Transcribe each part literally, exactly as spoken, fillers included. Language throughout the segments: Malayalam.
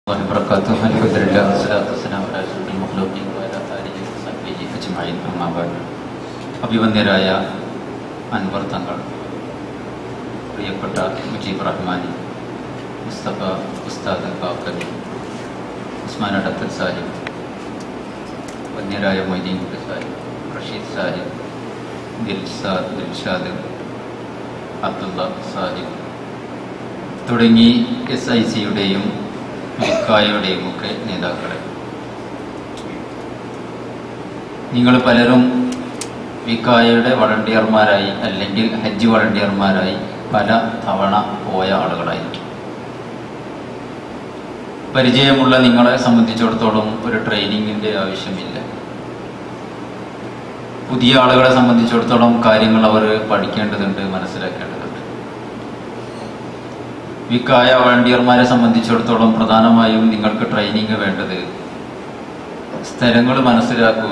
وبركاته. الحمد لله والصلاة والسلام على أشرف المخلوقين وعلى آله وصحبه أجمعين. أما بعد. അഭിവന്ദ്യരായ അൻവർ തങ്ങൾ, പ്രിയപ്പെട്ട മുജീബ് റഹ്മാനി, മുസ്തഫ ഉസ്താദ് കാക്കലി, ഉസ്മാൻ അടത്തൽ സാഹിബ്, വന്യരായ മൊയ്തീൻ കുട്ടി സാഹിബ്, റഷീദ് സാഹിബ്, ദിൽഷാദ് ദിൽഷാദ് അബ്ദുള്ള സാഹിബ് തുടങ്ങി എസ് ഐ സിയുടെയും വിക്കായുടെയും ഒക്കെ നേതാക്കളെ, നിങ്ങൾ പലരും വിക്കായയുടെ വളണ്ടിയർമാരായി അല്ലെങ്കിൽ ഹജ്ജ് വളണ്ടിയർമാരായി പല തവണ പോയ ആളുകളായിരിക്കും. പരിചയമുള്ള നിങ്ങളെ സംബന്ധിച്ചിടത്തോളം ഒരു ട്രെയിനിങ്ങിൻ്റെ ആവശ്യമില്ല. പുതിയ ആളുകളെ സംബന്ധിച്ചിടത്തോളം കാര്യങ്ങൾ അവർ പഠിക്കേണ്ടതുണ്ട്, മനസ്സിലാക്കേണ്ടതുണ്ട്. വിക്കായ വളണ്ടിയർമാരെ സംബന്ധിച്ചിടത്തോളം പ്രധാനമായും നിങ്ങൾക്ക് ട്രെയിനിങ് വേണ്ടത് സ്ഥലങ്ങൾ മനസ്സിലാക്കുക,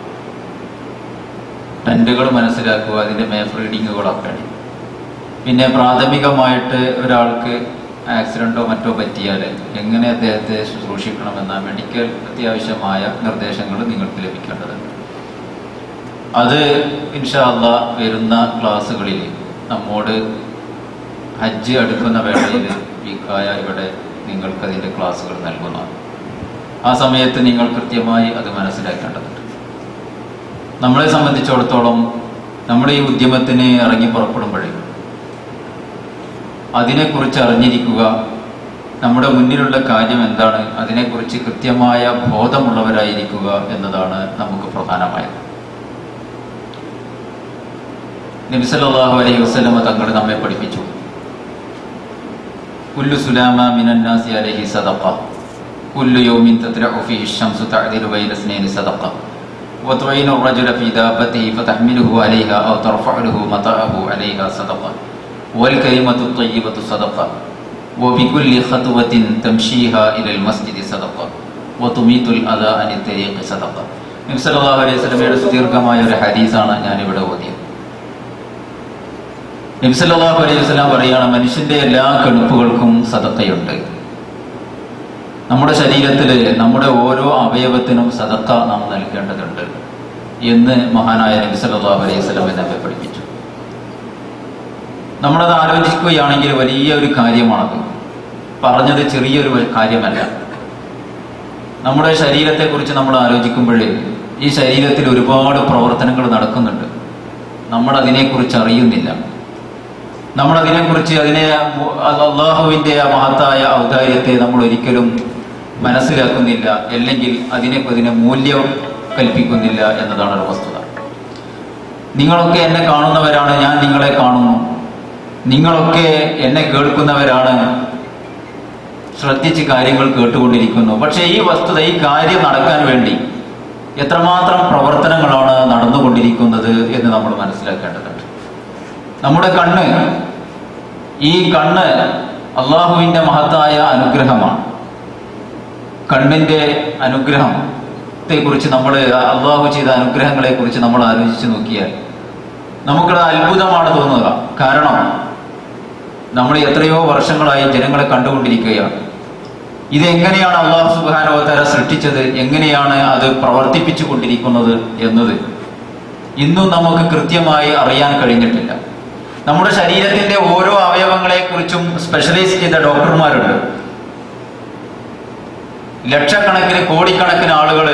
ടെൻറ്റുകൾ മനസ്സിലാക്കുക, അതിൻ്റെ മാപ്പ് റീഡിങ്ങുകളൊക്കെയാണ്. പിന്നെ പ്രാഥമികമായിട്ട് ഒരാൾക്ക് ആക്സിഡൻറ്റോ മറ്റോ പറ്റിയാൽ എങ്ങനെ അദ്ദേഹത്തെ ശുശ്രൂഷിക്കണമെന്ന മെഡിക്കൽ അത്യാവശ്യമായ നിർദ്ദേശങ്ങൾ നിങ്ങൾക്ക് ലഭിക്കേണ്ടതുണ്ട്. അത് ഇൻഷാ അല്ലാഹ് വരുന്ന ക്ലാസ്സുകളിൽ നമ്മോട് ഹജ്ജ് അടുക്കുന്ന വേളയിൽ വിക്കായ ഇവിടെ നിങ്ങൾക്കതിൻ്റെ ക്ലാസ്സുകൾ നൽകുന്നതാണ്. ആ സമയത്ത് നിങ്ങൾ കൃത്യമായി അത് മനസ്സിലാക്കേണ്ടതുണ്ട്. നമ്മളെ സംബന്ധിച്ചിടത്തോളം നമ്മൾ ഈ ഉദ്യമത്തിന് ഇറങ്ങി പുറപ്പെടുമ്പോഴേ അതിനെക്കുറിച്ച് അറിഞ്ഞിരിക്കുക, നമ്മുടെ മുന്നിലുള്ള കാര്യം എന്താണ്, അതിനെക്കുറിച്ച് കൃത്യമായ ബോധമുള്ളവരായിരിക്കുക എന്നതാണ് നമുക്ക് പ്രധാനമായത്. നബി സല്ലല്ലാഹു അലൈഹി വസല്ലം തങ്ങൾ നമ്മെ പഠിപ്പിച്ചു, കുല്ലു സുലാമ മിനൻ നാസി അലൈഹി സദഖ കുല്ലു യൗമിൻ തത്ലഉ ഫീഹി അശംസു തഅദിലു ബൈന ഇസ്നൈനി സദഖ വതുഈനു الرجل في دابته فتحمله عليها أو ترفع له متاعه عليها صدقة والكلمة الطيبة صدقة وبكل خطوة تمشيها إلى المسجد صدقة وتميت الأذى عن الطريق صدقة. നബി സല്ലല്ലാഹു അലൈഹി വസല്ലമയുടെ സുദീർഘമായ ഒരു ഹദീസാണ് ഞാൻ ഇവിടെ ഓതിയത്. നബി സല്ലല്ലാഹു അലൈഹി വസല്ലം പറയുകയാണ്, മനുഷ്യന്റെ എല്ലാ കെടുപ്പുകൾക്കും സദഖയുണ്ട്. നമ്മുടെ ശരീരത്തിൽ നമ്മുടെ ഓരോ അവയവത്തിനും സദഖ നാം നൽകേണ്ടതുണ്ട് എന്ന് മഹാനായ നബി സല്ലല്ലാഹു അലൈഹി വസല്ലം നമ്മെ പഠിപ്പിച്ചു. നമ്മളത് ആലോചിക്കുകയാണെങ്കിൽ വലിയ ഒരു കാര്യമാണത്. പറഞ്ഞത് ചെറിയൊരു കാര്യമല്ല. നമ്മുടെ ശരീരത്തെക്കുറിച്ച് നമ്മൾ ആലോചിക്കുമ്പോഴേ ഈ ശരീരത്തിൽ ഒരുപാട് പ്രവർത്തനങ്ങൾ നടക്കുന്നുണ്ട്. നമ്മൾ അതിനെക്കുറിച്ച് അറിയുന്നില്ല. നമ്മൾ അതിനെക്കുറിച്ച് അതിനെ അല്ലാഹുവിൻ്റെ ആ മഹത്തായ ഔദാര്യത്തെ നമ്മൾ ഒരിക്കലും മനസ്സിലാക്കുന്നില്ല, അല്ലെങ്കിൽ അതിനെ അതിനെ മൂല്യം കൽപ്പിക്കുന്നില്ല എന്നതാണ് ഒരു വസ്തുത. നിങ്ങളൊക്കെ എന്നെ കാണുന്നവരാണ്, ഞാൻ നിങ്ങളെ കാണുന്നു. നിങ്ങളൊക്കെ എന്നെ കേൾക്കുന്നവരാണ്, ശ്രദ്ധിച്ച് കാര്യങ്ങൾ കേട്ടുകൊണ്ടിരിക്കുന്നു. പക്ഷേ ഈ വസ്തുത, ഈ കാര്യം നടക്കാൻ വേണ്ടി എത്രമാത്രം പ്രവർത്തനങ്ങളാണ് നടന്നുകൊണ്ടിരിക്കുന്നത് എന്ന് നമ്മൾ മനസ്സിലാക്കേണ്ടതുണ്ട്. നമ്മുടെ കണ്ണ്, ഈ കണ്ണ് അള്ളാഹുവിൻ്റെ മഹത്തായ അനുഗ്രഹമാണ്. കണ്ണിൻ്റെ അനുഗ്രഹത്തെ കുറിച്ച് നമ്മൾ, അള്ളാഹു ചെയ്ത അനുഗ്രഹങ്ങളെ കുറിച്ച് നമ്മൾ ആലോചിച്ച് നോക്കിയാൽ നമുക്കത് അത്ഭുതമാണ് തോന്നുക. കാരണം നമ്മൾ എത്രയോ വർഷങ്ങളായി ജനങ്ങളെ കണ്ടുകൊണ്ടിരിക്കുകയാണ്. ഇതെങ്ങനെയാണ് അള്ളാഹു സുബ്ഹാനഹു വ തആല സൃഷ്ടിച്ചത്, എങ്ങനെയാണ് അത് പ്രവർത്തിപ്പിച്ചു കൊണ്ടിരിക്കുന്നത് എന്നത് ഇന്നും നമുക്ക് കൃത്യമായി അറിയാൻ കഴിഞ്ഞിട്ടില്ല. നമ്മുടെ ശരീരത്തിന്റെ ഓരോ അവയവങ്ങളെ കുറിച്ചും സ്പെഷ്യലൈസ് ചെയ്ത ഡോക്ടർമാരുണ്ട്. ലക്ഷക്കണക്കിന് കോടിക്കണക്കിന് ആളുകൾ,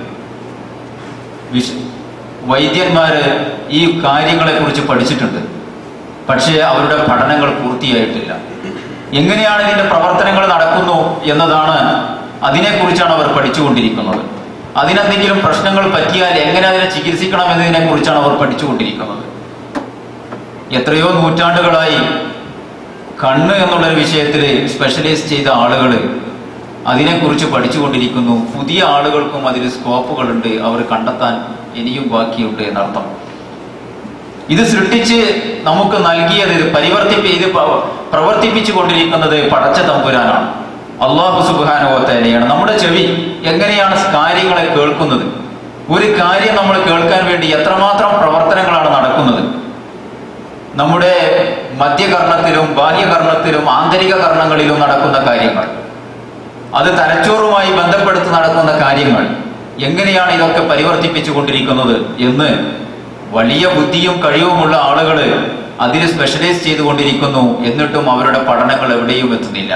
വൈദ്യന്മാര് ഈ കാര്യങ്ങളെ കുറിച്ച് പഠിച്ചിട്ടുണ്ട്. പക്ഷേ അവരുടെ പഠനങ്ങൾ പൂർത്തിയായിട്ടില്ല. എങ്ങനെയാണ് ഇതിന്റെ പ്രവർത്തനങ്ങൾ നടക്കുന്നു എന്നതാണ്, അതിനെക്കുറിച്ചാണ് അവർ പഠിച്ചുകൊണ്ടിരിക്കുന്നത്. അതിനെന്തെങ്കിലും പ്രശ്നങ്ങൾ പറ്റിയാൽ എങ്ങനെ അതിനെ ചികിത്സിക്കണം എന്നതിനെ കുറിച്ചാണ് അവർ പഠിച്ചുകൊണ്ടിരിക്കുന്നത്. എത്രയോ നൂറ്റാണ്ടുകളായി കണ്ണ് എന്നുള്ളൊരു വിഷയത്തിൽ സ്പെഷ്യലൈസ് ചെയ്ത ആളുകൾ അതിനെക്കുറിച്ച് പഠിച്ചുകൊണ്ടിരിക്കുന്നു. പുതിയ ആളുകൾക്കും അതിൽ സ്കോപ്പുകളുണ്ട്, അവർ കണ്ടെത്താൻ ഇനിയും ബാക്കിയുണ്ട് എന്നർത്ഥം. ഇത് സൃഷ്ടിച്ച് നമുക്ക് നൽകിയത്, പരിവർത്തിപ്പി ഇത് പ്രവർത്തിപ്പിച്ചു കൊണ്ടിരിക്കുന്നത് പടച്ച തമ്പുരാനാണ്, അല്ലാഹു സുബ്ഹാനഹു വ തആലയാണ്. നമ്മുടെ ചെവി എങ്ങനെയാണ് കാര്യങ്ങളെ കേൾക്കുന്നത്, ഒരു കാര്യം നമ്മൾ കേൾക്കാൻ വേണ്ടി എത്രമാത്രം പ്രവർത്തനങ്ങളാണ് നടക്കുന്നത്. നമ്മുടെ മധ്യകർണത്തിലും ബാഹ്യകർണത്തിലും ആന്തരിക കർണങ്ങളിലും നടക്കുന്ന കാര്യങ്ങൾ, അത് തലച്ചോറുമായി ബന്ധപ്പെടുത്തി നടക്കുന്ന കാര്യങ്ങൾ, എങ്ങനെയാണ് ഇതൊക്കെ പരിവർത്തിപ്പിച്ചു കൊണ്ടിരിക്കുന്നത് എന്ന് വലിയ ബുദ്ധിയും കഴിവുമുള്ള ആളുകൾ അതിൽ സ്പെഷ്യലൈസ് ചെയ്തുകൊണ്ടിരിക്കുന്നു. എന്നിട്ടും അവരുടെ പഠനങ്ങൾ എവിടെയും എത്തുന്നില്ല.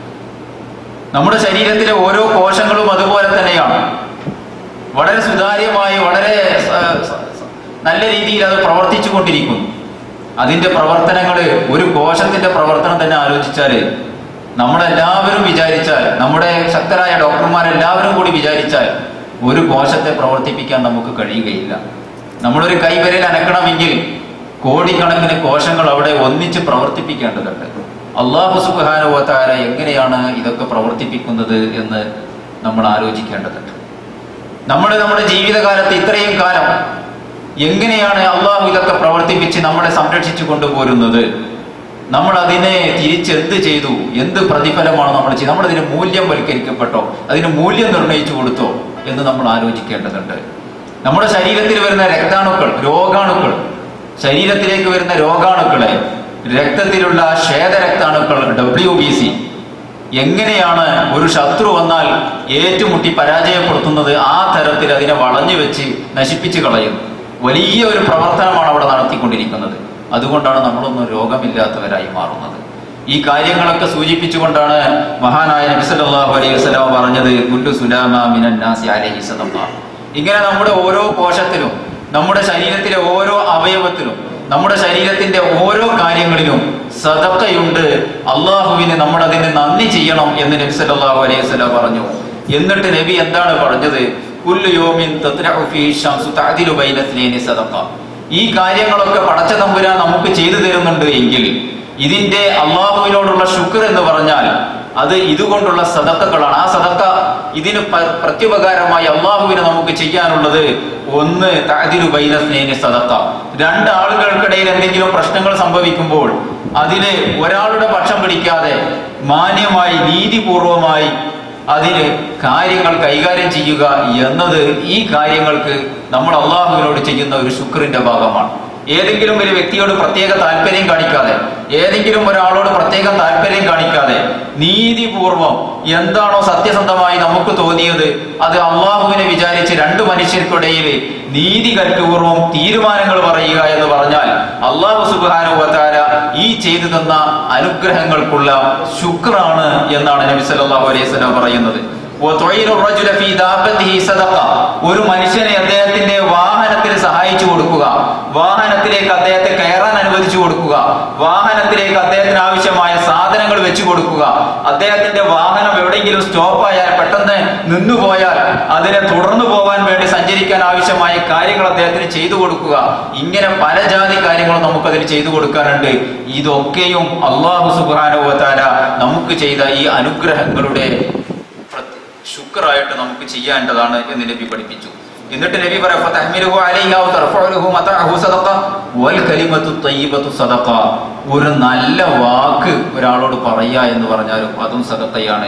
നമ്മുടെ ശരീരത്തിലെ ഓരോ കോശങ്ങളും അതുപോലെ തന്നെയാണ്. വളരെ സുതാര്യമായി വളരെ നല്ല രീതിയിൽ അത് പ്രവർത്തിച്ചു കൊണ്ടിരിക്കുന്നു. അതിന്റെ പ്രവർത്തനങ്ങൾ, ഒരു കോശത്തിന്റെ പ്രവർത്തനം തന്നെ ആലോചിച്ചാൽ, നമ്മളെല്ലാവരും വിചാരിച്ചാൽ, നമ്മുടെ ശക്തരായ ഡോക്ടർമാരെല്ലാവരും കൂടി വിചാരിച്ചാൽ ഒരു കോശത്തെ പ്രവർത്തിപ്പിക്കാൻ നമുക്ക് കഴിയുകയില്ല. നമ്മളൊരു കൈവിരൽ അനക്കണമെങ്കിൽ കോടിക്കണക്കിന് കോശങ്ങൾ അവിടെ ഒന്നിച്ച് പ്രവർത്തിപ്പിക്കേണ്ടതുണ്ട്. അല്ലാഹു സുബ്ഹാനഹു വ തആല എങ്ങനെയാണ് ഇതൊക്കെ പ്രവർത്തിപ്പിക്കുന്നത് എന്ന് നമ്മൾ ആലോചിക്കേണ്ടതുണ്ട്. നമ്മൾ നമ്മുടെ ജീവിതകാലത്ത് ഇത്രയും കാലം എങ്ങനെയാണ് അള്ളാഹു ഇതൊക്കെ പ്രവർത്തിപ്പിച്ച് നമ്മളെ സംരക്ഷിച്ചു കൊണ്ടുപോരുന്നത്? നമ്മൾ അതിനെ തിരിച്ചെന്ത് ചെയ്തു? എന്ത് പ്രതിഫലമാണ് നമ്മൾ ചെയ്തത്? നമ്മളതിന് മൂല്യം വൽക്കരിക്കപ്പെട്ടോ, അതിന് മൂല്യം നിർണ്ണയിച്ചു കൊടുത്തോ എന്ന് നമ്മൾ ആലോചിക്കേണ്ടതുണ്ട്. നമ്മുടെ ശരീരത്തിൽ വരുന്ന രക്താണുക്കൾ, രോഗാണുക്കൾ, ശരീരത്തിലേക്ക് വരുന്ന രോഗാണുക്കളെ, രക്തത്തിലുള്ള ശ്വേതരക്താണുക്കൾ ഡബ്ല്യു ബി സി എങ്ങനെയാണ് ഒരു ശത്രു വന്നാൽ ഏറ്റുമുട്ടി പരാജയപ്പെടുത്തുന്നത്? ആ തരത്തിൽ അതിനെ വളഞ്ഞു വെച്ച് നശിപ്പിച്ച് കളയുന്നു. വലിയ ഒരു പ്രവർത്തനമാണ് അവിടെ നടത്തിക്കൊണ്ടിരിക്കുന്നത്. അതുകൊണ്ടാണ് നമ്മളൊന്നും രോഗമില്ലാത്തവരായി മാറുന്നത്. ഈ കാര്യങ്ങളൊക്കെ സൂചിപ്പിച്ചുകൊണ്ടാണ് മഹാനായ നബി സല്ലല്ലാഹു അലൈഹി വസല്ലം പറഞ്ഞത്, കുല്ലു സുലാമ മിനൻ നാസി അലൈഹി സദഖ. ഇങ്ങനെ നമ്മുടെ ഓരോ കോശത്തിലും, നമ്മുടെ ശരീരത്തിലെ ഓരോ അവയവത്തിലും, നമ്മുടെ ശരീരത്തിന്റെ ഓരോ കാര്യങ്ങളിലും സദഖയുണ്ട്. അള്ളാഹുവിന് നമ്മൾ അതിന് നന്ദി ചെയ്യണം എന്ന് നബി സല്ലല്ലാഹു അലൈഹി വസല്ലം പറഞ്ഞു. എന്നിട്ട് നബി എന്താണ് പറഞ്ഞത്? കുല്ലു യൗമിൻ തത്ലഉ ഫീഹി ശംസു തഅദിലു ബൈന ഇസ്നൈനി സദഖ. ഈ കാര്യങ്ങളൊക്കെ പടച്ച തമ്പുരാൻ നമുക്ക് ചെയ്തു തരുന്നുണ്ട് എങ്കിൽ ഇതിന്റെ അള്ളാഹുവിനോടുള്ള ശുക്ർ എന്ന് പറഞ്ഞാൽ അത് ഇതുകൊണ്ടുള്ള സദഖകളാണ്. ആ സദഖ ഇതിന് പ്രത്യുപകാരമായി അള്ളാഹുവിന് നമുക്ക് ചെയ്യാനുള്ളത് ഒന്ന്, തഅദിലു ബൈന ഇസ്നൈനി സദഖ. രണ്ടാളുകൾക്കിടയിൽ എന്തെങ്കിലും പ്രശ്നങ്ങൾ സംഭവിക്കുമ്പോൾ അതിന് ഒരാളുടെ പക്ഷം പിടിക്കാതെ മാന്യമായി നീതിപൂർവമായി അതിന് കാര്യങ്ങൾ കൈകാര്യം ചെയ്യുക എന്നത് ഈ കാര്യങ്ങൾക്ക് നമ്മൾ അള്ളാഹുവിനോട് ചെയ്യുന്ന ഒരു ശുക്രിന്റെ ഭാഗമാണ്. ഏതെങ്കിലും ഒരു വ്യക്തിയോട് പ്രത്യേക താല്പര്യം കാണിക്കാതെ, ഏതെങ്കിലും ഒരാളോട് പ്രത്യേക താല്പര്യം കാണിക്കാതെ നീതിപൂർവം എന്താണോ സത്യസന്ധമായി നമുക്ക് തോന്നിയത് അത് അള്ളാഹുവിനെ വിചാരിച്ച് രണ്ടു മനുഷ്യർക്കിടയിൽ നീതികൽപൂർവം തീരുമാനങ്ങൾ പറയുക എന്ന് പറഞ്ഞാൽ അള്ളാഹു സുബ്ഹാനഹു വ തആല ഈ ചെയ്തു തന്ന അനുഗ്രഹങ്ങൾക്കുള്ള ശുക്റാണ് എന്നാണ് നബി സല്ലല്ലാഹു അലൈഹി വസല്ലം പറയുന്നത്. ഒരു മനുഷ്യനെ അദ്ദേഹത്തിന്റെ വാഹനത്തിൽ സഹായിച്ചു കൊടുക്കുക, വാഹനത്തിലേക്ക് അദ്ദേഹത്തെ കയറാൻ അനുവദിച്ചു കൊടുക്കുക, വാഹനത്തിലേക്ക് അദ്ദേഹത്തിന് ആവശ്യമായ സാധനങ്ങൾ വെച്ചു കൊടുക്കുക, അദ്ദേഹത്തിന്റെ വാഹനം എവിടെയെങ്കിലും സ്റ്റോപ്പായാൽ പെട്ടെന്ന് നിന്നുപോയാൽ അതിനെ തുടർന്നു പോകാൻ വേണ്ടി സഞ്ചരിക്കാൻ ആവശ്യമായ കാര്യങ്ങൾ അദ്ദേഹത്തിന് ചെയ്തു കൊടുക്കുക. ഇങ്ങനെ പല ജാതി കാര്യങ്ങളും നമുക്കതിന് ചെയ്തു കൊടുക്കാനുണ്ട്. ഇതൊക്കെയും അല്ലാഹു സുബ്ഹാനഹു വ തആല നമുക്ക് ചെയ്ത ഈ അനുഗ്രഹങ്ങളുടെ ശുക്റായിട്ട് നമുക്ക് ചെയ്യേണ്ടതാണ് എന്ന് നബി പഠിപ്പിച്ചു. എന്നിട്ട് നബി ഒരു നല്ല വാക്ക് ഒരാളോട് പറയാ എന്ന് പറഞ്ഞാലും അതും സദഖയാണ്.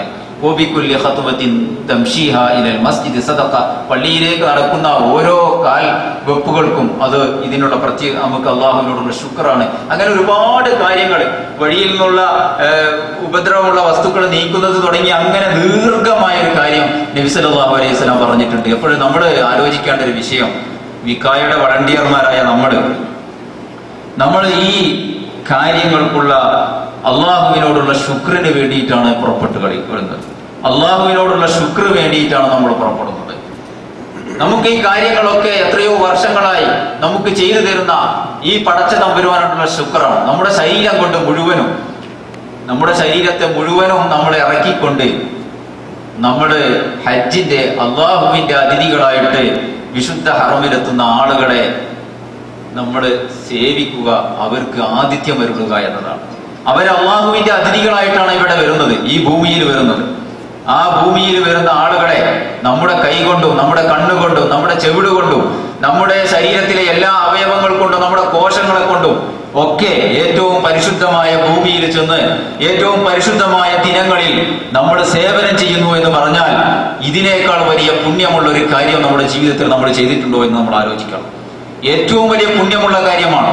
പള്ളിയിലേക്ക് നടക്കുന്ന ഓരോ കാൽ വെപ്പുകൾക്കും അത് ഇതിനുള്ള പ്രത്യേക നമുക്ക് അള്ളാഹുവിനോടുള്ള ശുക്റാണ്. അങ്ങനെ ഒരുപാട് കാര്യങ്ങൾ, വഴിയിൽ നിന്നുള്ള ഉപദ്രവമുള്ള വസ്തുക്കൾ നീക്കുന്നത് തുടങ്ങി അങ്ങനെ ദീർഘമായ ഒരു കാര്യം നബി സല്ലല്ലാഹു അലൈഹി വസല്ലം പറഞ്ഞിട്ടുണ്ട്. എപ്പോഴും നമ്മൾ ആലോചിക്കേണ്ട ഒരു വിഷയം, വിക്കായുടെ വളണ്ടിയർമാരായ നമ്മൾ നമ്മൾ ഈ കാര്യങ്ങൾക്കുള്ള അള്ളാഹുവിനോടുള്ള ശുക്രിന് വേണ്ടിയിട്ടാണ് പുറപ്പെട്ട് കളി വരുന്നത്. അള്ളാഹുവിനോടുള്ള ശുക്ർ വേണ്ടിയിട്ടാണ് നമ്മൾ പുറപ്പെടുന്നത്. നമുക്ക് ഈ കാര്യങ്ങളൊക്കെ എത്രയോ വർഷങ്ങളായി നമുക്ക് ചെയ്തു തരുന്ന ഈ പടച്ച തമ്പുരാനോടുള്ള ശുക്റാണ്. നമ്മുടെ ശരീരം കൊണ്ട് മുഴുവനും, നമ്മുടെ ശരീരത്തെ മുഴുവനും നമ്മൾ ഇറക്കിക്കൊണ്ട് നമ്മുടെ ഹജ്ജിന്റെ അള്ളാഹുവിന്റെ അതിഥികളായിട്ട് വിശുദ്ധ ഹറമിലെത്തുന്ന ആളുകളെ നമ്മൾ സേവിക്കുക, അവർക്ക് ആതിഥ്യം വരുക എന്നതാണ്. അവർ അള്ളാഹുവിന്റെ അതിഥികളായിട്ടാണ് ഇവിടെ വരുന്നത്, ഈ ഭൂമിയിൽ വരുന്നത്. ആ ഭൂമിയിൽ വരുന്ന ആളുകളെ നമ്മുടെ കൈകൊണ്ടും നമ്മുടെ കണ്ണുകൊണ്ടും നമ്മുടെ ചെവിട് കൊണ്ടും നമ്മുടെ ശരീരത്തിലെ എല്ലാ അവയവങ്ങൾ കൊണ്ടും നമ്മുടെ കോശങ്ങളെ കൊണ്ടും ഒക്കെ ഏറ്റവും പരിശുദ്ധമായ ഭൂമിയിൽ ചെന്ന് ഏറ്റവും പരിശുദ്ധമായ ദിനങ്ങളിൽ നമ്മൾ സേവനം ചെയ്യുന്നു എന്ന് പറഞ്ഞാൽ ഇതിനേക്കാൾ വലിയ പുണ്യമുള്ള ഒരു കാര്യം നമ്മുടെ ജീവിതത്തിൽ നമ്മൾ ചെയ്തിട്ടുണ്ടോ എന്ന് നമ്മൾ ആലോചിക്കണം. ഏറ്റവും വലിയ പുണ്യമുള്ള കാര്യമാണ്.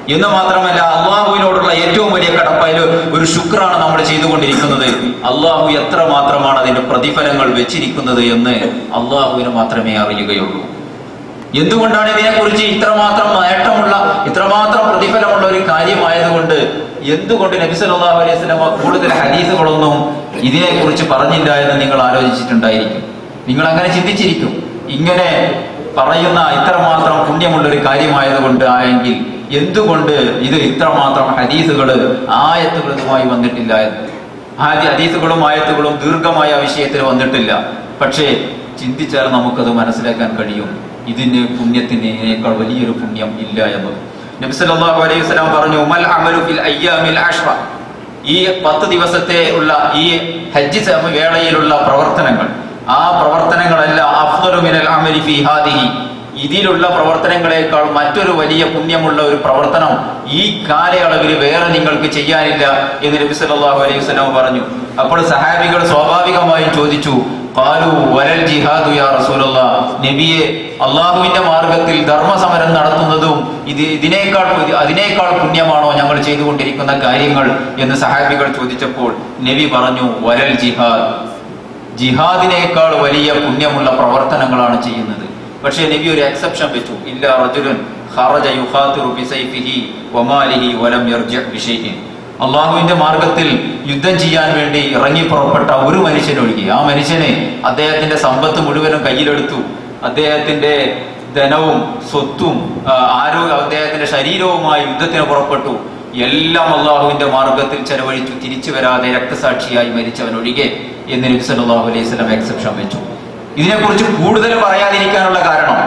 എന്ന് മാത്രമല്ല അള്ളാഹുവിനോടുള്ള ഏറ്റവും വലിയ കടപ്പായിൽ ഒരു ശുക്രാണ് നമ്മൾ ചെയ്തുകൊണ്ടിരിക്കുന്നത്. അള്ളാഹു എത്ര മാത്രമാണ് അതിന്റെ പ്രതിഫലങ്ങൾ വെച്ചിരിക്കുന്നത് എന്ന് അള്ളാഹുവിന് മാത്രമേ അറിയുകയുള്ളൂ. എന്തുകൊണ്ടാണ് ഇതിനെക്കുറിച്ച് ഇത്രമാത്രം നേട്ടമുള്ള ഇത്രമാത്രം പ്രതിഫലമുള്ള ഒരു കാര്യമായതുകൊണ്ട് എന്തുകൊണ്ട് നബി സല്ലല്ലാഹു അലൈഹി വസല്ലം കൂടുതൽ ഹദീസുകളൊന്നും ഇതിനെക്കുറിച്ച് പറഞ്ഞില്ല എന്ന് നിങ്ങൾ ആലോചിച്ചിട്ടുണ്ടായിരിക്കും. നിങ്ങൾ അങ്ങനെ ചിന്തിച്ചിരിക്കും, ഇങ്ങനെ പറയുന്ന ഇത്രമാത്രം പുണ്യമുള്ള ഒരു കാര്യമായതുകൊണ്ട് ആയെങ്കിൽ എന്തുകൊണ്ട് ഇത് ഇത്രമാത്രം ഹദീസുകൾ ആയത്തുകളുമായി വന്നിട്ടില്ല എന്ന്. ആദ്യ ഹദീസുകളും ആയത്തുകളും ദീർഘമായ വിഷയത്തിൽ വന്നിട്ടില്ല. പക്ഷേ ചിന്തിച്ചാൽ നമുക്കത് മനസ്സിലാക്കാൻ കഴിയും, ഇതിന് പുണ്യത്തിനേക്കാൾ വലിയൊരു പുണ്യം ഇല്ല എന്നത്. നബി സല്ലല്ലാഹു അലൈഹി വസല്ലം പറഞ്ഞു, മൽ അമലു ഫിൽ അയ്യാമിൽ അശ്റ, ഈ പത്ത് ദിവസത്തെ ഉള്ള ഈ ഹജ്ജ് വേളയിലുള്ള പ്രവർത്തനങ്ങൾ, ആ പ്രവർത്തനങ്ങളെല്ലാം അഫ്ദലു മിനൽ അമലി ഫീ ഹാദിഹി, ഇതിലുള്ള പ്രവർത്തനങ്ങളെക്കാൾ മറ്റൊരു വലിയ പുണ്യമുള്ള ഒരു പ്രവർത്തനം ഈ കാലയളവിൽ വേറെ നിങ്ങൾക്ക് ചെയ്യാനില്ല എന്ന് നബി സല്ലല്ലാഹു അലൈഹി വസല്ലം പറഞ്ഞു. അപ്പോൾ സഹാബികൾ സ്വാഭാവികമായും ചോദിച്ചു, ഖാലു വലൽ ജിഹാദു യാ റസൂലല്ലാഹ്, നബിയെ അള്ളാഹുവിന്റെ മാർഗത്തിൽ ധർമ്മസമരം നടത്തുന്നതും ഇത് ഇതിനേക്കാൾ അതിനേക്കാൾ പുണ്യമാണോ ഞങ്ങൾ ചെയ്തുകൊണ്ടിരിക്കുന്ന കാര്യങ്ങൾ എന്ന് സഹാബികൾ ചോദിച്ചപ്പോൾ നബി പറഞ്ഞു, വലൽ ജിഹാദ്, ജിഹാദിനേക്കാൾ വലിയ പുണ്യമുള്ള പ്രവർത്തനങ്ങളാണ് ചെയ്യുന്നത്. പക്ഷേ നബി ഒരു എക്സെപ്ഷൻ വെച്ചു, ഇല്ല റജുലുൻ ഖറജ യുഖാതിറു ബിസൈഫിഹി വമാലിഹി വലം യർജി ബിശൈഇൻ, അള്ളാഹുവിന്റെ മാർഗത്തിൽ യുദ്ധം ചെയ്യാൻ വേണ്ടി ഇറങ്ങി പുറപ്പെട്ട ഒരു മനുഷ്യനൊഴികെ, ആ മനുഷ്യനെ അദ്ദേഹത്തിന്റെ സമ്പത്ത് മുഴുവനും കയ്യിലെടുത്തു, അദ്ദേഹത്തിന്റെ ധനവും സ്വത്തും ആരോഗ്യ അദ്ദേഹത്തിന്റെ ശരീരവുമായി യുദ്ധത്തിന് പുറപ്പെട്ടു, എല്ലാം അള്ളാഹുവിന്റെ മാർഗത്തിൽ ചെലവഴിച്ചു, തിരിച്ചു വരാതെ രക്തസാക്ഷിയായി മരിച്ചവനൊഴികെ എന്ന് നബി സല്ലല്ലാഹു അലൈഹി വസല്ലം എക്സെപ്ഷൻ വെച്ചു. ഇതിനെക്കുറിച്ച് കൂടുതൽ പറയാതിരിക്കാനുള്ള കാരണം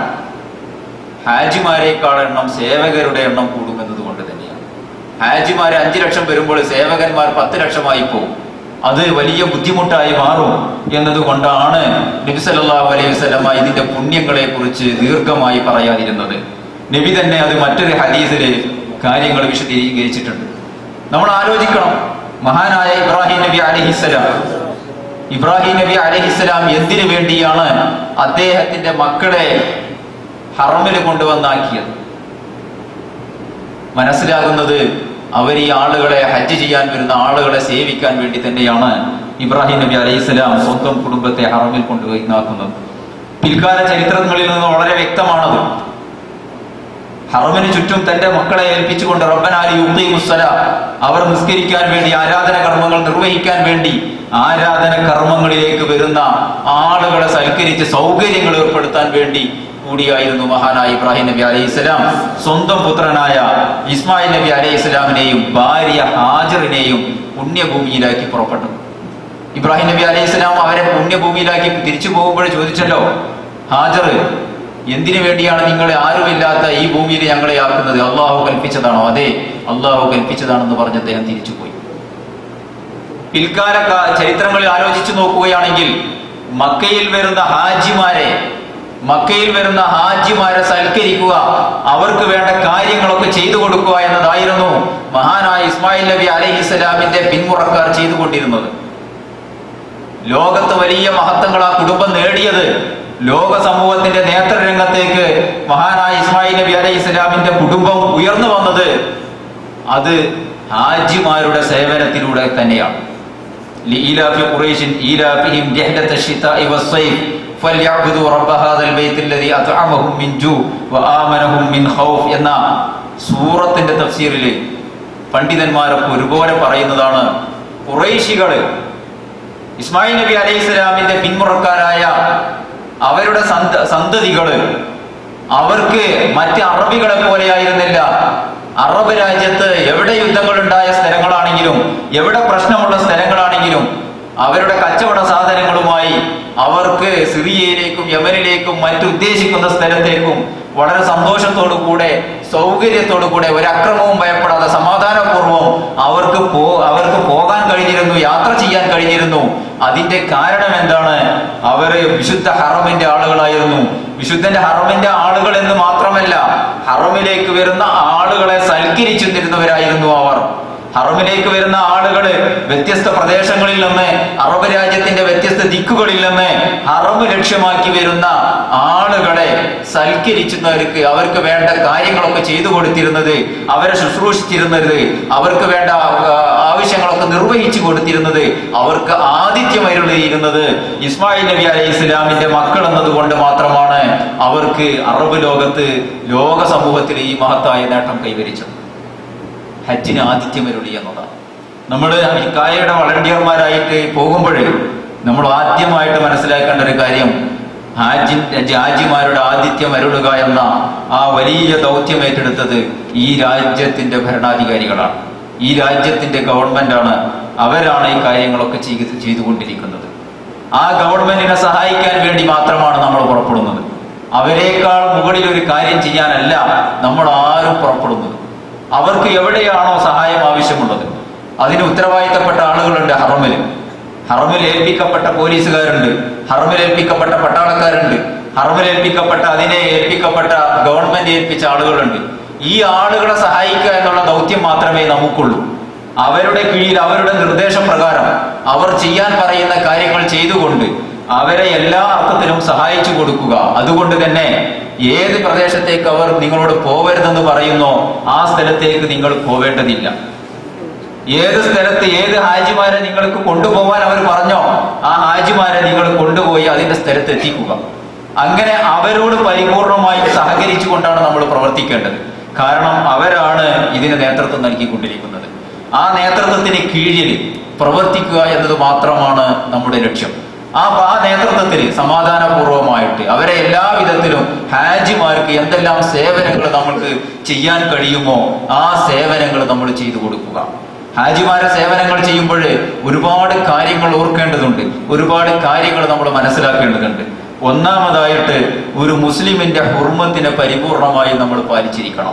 ഹാജിമാരെക്കാൾ എണ്ണം സേവകരുടെ എണ്ണം കൂടുമെന്നത് കൊണ്ട് തന്നെയാണ്. ഹാജിമാരെ അഞ്ചു ലക്ഷം വരുമ്പോൾ സേവകന്മാർ പത്ത് ലക്ഷമായി പോകും, അത് വലിയ ബുദ്ധിമുട്ടായി മാറും എന്നതുകൊണ്ടാണ് നബി സല്ലല്ലാഹു അലൈഹി വസല്ലം ഇതിന്റെ പുണ്യങ്ങളെ കുറിച്ച് ദീർഘമായി പറയാതിരുന്നത്. നബി തന്നെ അത് മറ്റൊരു ഹദീസില് കാര്യങ്ങൾ വിശദീകരിച്ചിട്ടുണ്ട്. നമ്മൾ ആലോചിക്കണം, മഹാനായ ഇബ്രാഹിം നബി അലൈഹിസ്സലാം ഇബ്രാഹിം നബി അലൈഹിസ്സലാം എന്തിനു വേണ്ടിയാണ് അദ്ദേഹത്തിന്റെ മക്കളെ ഹറമിൽ കൊണ്ടുവന്നാക്കിയത്? മനസ്സിലാകുന്നത് അവർ ഈ ആളുകളെ ഹജ്ജ് ചെയ്യാൻ വരുന്ന ആളുകളെ സേവിക്കാൻ വേണ്ടി തന്നെയാണ് ഇബ്രാഹിം നബി അലൈഹിസ്സലാം സ്വന്തം കുടുംബത്തെ ഹറമിൽ കൊണ്ടുപോയി നാക്കുന്നത്. പിൽക്കാല ചരിത്രങ്ങളിൽ നിന്ന് വളരെ വ്യക്തമാണത്. ഹറമിന് ചുറ്റും തന്റെ മക്കളെ ഏൽപ്പിച്ചുകൊണ്ട് റബ്ബനാലി യുഖീമുസ്സലാ, അവർ നിസ്കരിക്കാൻ വേണ്ടി ആരാധന കർമ്മങ്ങൾ നിർവഹിക്കാൻ വേണ്ടി ആരാധന കർമ്മങ്ങളിലേക്ക് വരുന്ന ആളുകളെ സൽക്കരിച്ച് സൗകര്യങ്ങൾ ഏർപ്പെടുത്താൻ വേണ്ടി കൂടിയായിരുന്നു മഹാനായ ഇബ്രാഹിം നബി അലൈഹിസ്സലാം സ്വന്തം പുത്രനായ ഇസ്മായിൽ നബി അലൈഹിസ്സലാമിനെയും ഭാര്യ ഹാജറിനെയും പുണ്യഭൂമിയിലാക്കി പുറപ്പെട്ടു. ഇബ്രാഹിം നബി അലൈഹിസ്സലാം അവരെ പുണ്യഭൂമിയിലാക്കി തിരിച്ചു പോകുമ്പോൾ ചോദിച്ചല്ലോ, ഹാജർ, എന്തിനു വേണ്ടിയാണ് നിങ്ങളെ ആരുമില്ലാത്ത ഈ ഭൂമിയിൽ ഞങ്ങളെ ആക്കുന്നത്? അള്ളാഹു കൽപ്പിച്ചതാണോ? അതെ, അള്ളാഹു കൽപ്പിച്ചതാണെന്ന് പറഞ്ഞ് അദ്ദേഹം തിരിച്ചുപോയി. പിൽക്കാല ചരിത്രങ്ങളിൽ ആലോചിച്ചു നോക്കുകയാണെങ്കിൽ മക്കയിൽ വരുന്ന ഹാജിമാരെ മക്കയിൽ വരുന്ന ഹാജിമാരെ സൽക്കരിക്കുക, അവർക്ക് വേണ്ട കാര്യങ്ങളൊക്കെ ചെയ്തു കൊടുക്കുക എന്നതായിരുന്നു മഹാനായ ഇസ്മായിൽ നബി അലൈഹിസ്സലാമിന്റെ പിന്മുറക്കാർ ചെയ്തുകൊണ്ടിരുന്നത്. ലോകത്ത് വലിയ മഹത്വങ്ങൾ ആ കുടുംബം നേടിയത്, ലോക സമൂഹത്തിന്റെ നേതൃരംഗത്തേക്ക് മഹാനായ ഇസ്മായിൽ നബി അലൈഹി സ്വലാമിന്റെ കുടുംബം ഉയർന്നു വന്നത് അത് ഹാജിമാരുടെ സേവനത്തിലൂടെ തന്നെയാണ്. ലീലാഫി ഖുറൈശിൻ ഈലാഫിഹിം ജഹ്ലത ശിതാഇ വസ്സൈഫ് ഫൽയഅബ്ദു റബ്ബ ഹാദൽ ബൈത്തിൽ ലദീ അത്അമഹും മിൻ ജൂ വആമനഹും മിൻ ഖൗഫ് എന്ന സൂറത്തിന്റെ തഫ്സീറിൽ പണ്ഡിതന്മാരൊക്കെ ഒരുപോലെ പറയുന്നതാണ്, ഖുറൈശികൾ ഇസ്മായിൽ നബി അലൈഹി സ്വലാമിന്റെ പിന്മുറക്കാരായ അവരുടെ സന്തതികള് അവർക്ക് മറ്റ് അറബികളെ പോലെയായിരുന്നില്ല. അറബ് രാജ്യത്ത് എവിടെ യുദ്ധങ്ങൾ ഉണ്ടായ സ്ഥലങ്ങളാണെങ്കിലും എവിടെ പ്രശ്നമുള്ള സ്ഥലങ്ങളാണെങ്കിലും അവരുടെ കച്ചവട സാധനങ്ങളുമായി അവർക്ക് സിറിയയിലേക്കും യമനിലേക്കും മറ്റുദ്ദേശിക്കുന്ന സ്ഥലത്തേക്കും വളരെ സന്തോഷത്തോടു കൂടെ സൗകര്യത്തോടു കൂടെ ഒരക്രമവും ഭയപ്പെടാതെ സമാധാനപൂർവ്വം അവർക്ക് പോ അവർക്ക് പോകാൻ കഴിഞ്ഞിരുന്നു, യാത്ര ചെയ്യാൻ കഴിഞ്ഞിരുന്നു. അതിന്റെ കാരണം എന്താണ്? അവര് വിശുദ്ധ ഹറമിന്റെ ആളുകളായിരുന്നു. വിശുദ്ധന്റെ ഹറമിന്റെ ആളുകൾ എന്ന് മാത്രമല്ല, ഹറമിലേക്ക് വരുന്ന ആളുകളെ സൽക്കരിച്ചിരുന്നവരായിരുന്നു അവർ. ഹറമിലേക്ക് വരുന്ന ആളുകള് വ്യത്യസ്ത പ്രദേശങ്ങളിൽ നിന്ന്, അറബ് രാജ്യത്തിന്റെ വ്യത്യസ്ത ദിക്കുകളിൽ നിന്ന് ഹറമ് ലക്ഷ്യമാക്കി വരുന്ന ആളുകളെ സൽക്കരിക്കുന്നവർക്ക് അവർക്ക് വേണ്ട കാര്യങ്ങളൊക്കെ ചെയ്തു കൊടുത്തിരുന്നത്, അവരെ ശുശ്രൂഷിച്ചിരുന്നത്, അവർക്ക് വേണ്ട ആവശ്യങ്ങളൊക്കെ നിർവഹിച്ചു കൊടുത്തിരുന്നത്, അവർക്ക് ആതിഥ്യമരുളിയിരുന്നത് ഇസ്മായിൽ നബി അലൈഹി ഇസ്ലാമിന്റെ മക്കൾ എന്നതുകൊണ്ട് മാത്രമാണ് അവർക്ക് അറബ് ലോകത്ത് ലോക സമൂഹത്തിൽ ഈ മഹത്തായ നേട്ടം കൈവരിച്ചത്. ഹജ്ജിന് ആതിഥ്യമരുളി എന്നതാണ്. നമ്മൾ ഹിക്കായയുടെ വളണ്ടിയർമാരായിട്ട് പോകുമ്പോഴേ നമ്മൾ ആദ്യമായിട്ട് മനസ്സിലാക്കേണ്ട ഒരു കാര്യം, ഹാജി ഹാജിമാരുടെ ആതിഥ്യം അരുളുക എന്ന ആ വലിയ ദൗത്യം ഏറ്റെടുത്തത് ഈ രാജ്യത്തിന്റെ ഭരണാധികാരികളാണ്, ഈ രാജ്യത്തിന്റെ ഗവൺമെന്റാണ്. അവരാണ് ഈ കാര്യങ്ങളൊക്കെ ചെയ്ത് ചെയ്തുകൊണ്ടിരിക്കുന്നത്. ആ ഗവൺമെന്റിനെ സഹായിക്കാൻ വേണ്ടി മാത്രമാണ് നമ്മൾ പുറപ്പെടുന്നത്. അവരെക്കാൾ മുകളിൽ ഒരു കാര്യം ചെയ്യാനല്ല നമ്മൾ ആരും പുറപ്പെടുന്നത്. അവർക്ക് എവിടെയാണോ സഹായം ആവശ്യമുള്ളത് അതിന് ഉത്തരവാദിത്തപ്പെട്ട ആളുകളുണ്ട്. ഹറമിൽ ഹറമിൽ ഏൽപ്പിക്കപ്പെട്ട പോലീസുകാരുണ്ട്, ഹറമിൽ ഏൽപ്പിക്കപ്പെട്ട പട്ടാളക്കാരുണ്ട്, ഹറമിൽ ഏൽപ്പിക്കപ്പെട്ട അതിനെ ഏൽപ്പിക്കപ്പെട്ട ഗവൺമെന്റ് ഏൽപ്പിച്ച ആളുകളുണ്ട്. ഈ ആളുകളെ സഹായിക്കുക എന്നുള്ള ദൗത്യം മാത്രമേ നമുക്കുള്ളൂ. അവരുടെ കീഴിൽ അവരുടെ നിർദ്ദേശപ്രകാരം അവർ ചെയ്യാൻ പറയുന്ന കാര്യങ്ങൾ ചെയ്തുകൊണ്ട് അവരെ എല്ലാ അർത്ഥത്തിലും സഹായിച്ചു കൊടുക്കുക. അതുകൊണ്ട് തന്നെ ഏത് പ്രദേശത്തേക്ക് അവർ നിങ്ങളോട് പോവരുതെന്ന് പറയുന്നോ ആ സ്ഥലത്തേക്ക് നിങ്ങൾ പോവേണ്ടതില്ല. ഏത് സ്ഥലത്ത് ഏത് ഹാജിമാരെ നിങ്ങൾക്ക് കൊണ്ടുപോകാൻ അവർ പറഞ്ഞോ ആ ഹാജിമാരെ നിങ്ങൾ കൊണ്ടുപോയി അതിന്റെ സ്ഥലത്ത് എത്തിക്കുക. അങ്ങനെ അവരോട് പരിപൂർണമായി സഹകരിച്ചു കൊണ്ടാണ് നമ്മൾ പ്രവർത്തിക്കേണ്ടത്. കാരണം അവരാണ് ഇതിന് നേതൃത്വം നൽകിക്കൊണ്ടിരിക്കുന്നത്. ആ നേതൃത്വത്തിന് കീഴിൽ പ്രവർത്തിക്കുക എന്നത് മാത്രമാണ് നമ്മുടെ ലക്ഷ്യം. ആ ആ നേതൃത്വത്തിൽ സമാധാനപൂർവമായിട്ട് അവരെ എല്ലാ വിധത്തിലും ഹാജിമാർക്ക് എന്തെല്ലാം സേവനങ്ങൾ നമ്മൾക്ക് ചെയ്യാൻ കഴിയുമോ ആ സേവനങ്ങൾ നമ്മൾ ചെയ്തു കൊടുക്കുക. ഹാജിമാരെ സേവനങ്ങൾ ചെയ്യുമ്പോൾ ഒരുപാട് കാര്യങ്ങൾ ഓർക്കേണ്ടതുണ്ട്, ഒരുപാട് കാര്യങ്ങൾ നമ്മൾ മനസ്സിലാക്കേണ്ടതുണ്ട്. ഒന്നാമതായിട്ട് ഒരു മുസ്ലിമിന്റെ ഹുർമത്തിനെ പരിപൂർണമായി നമ്മൾ പാലിച്ചിരിക്കണം.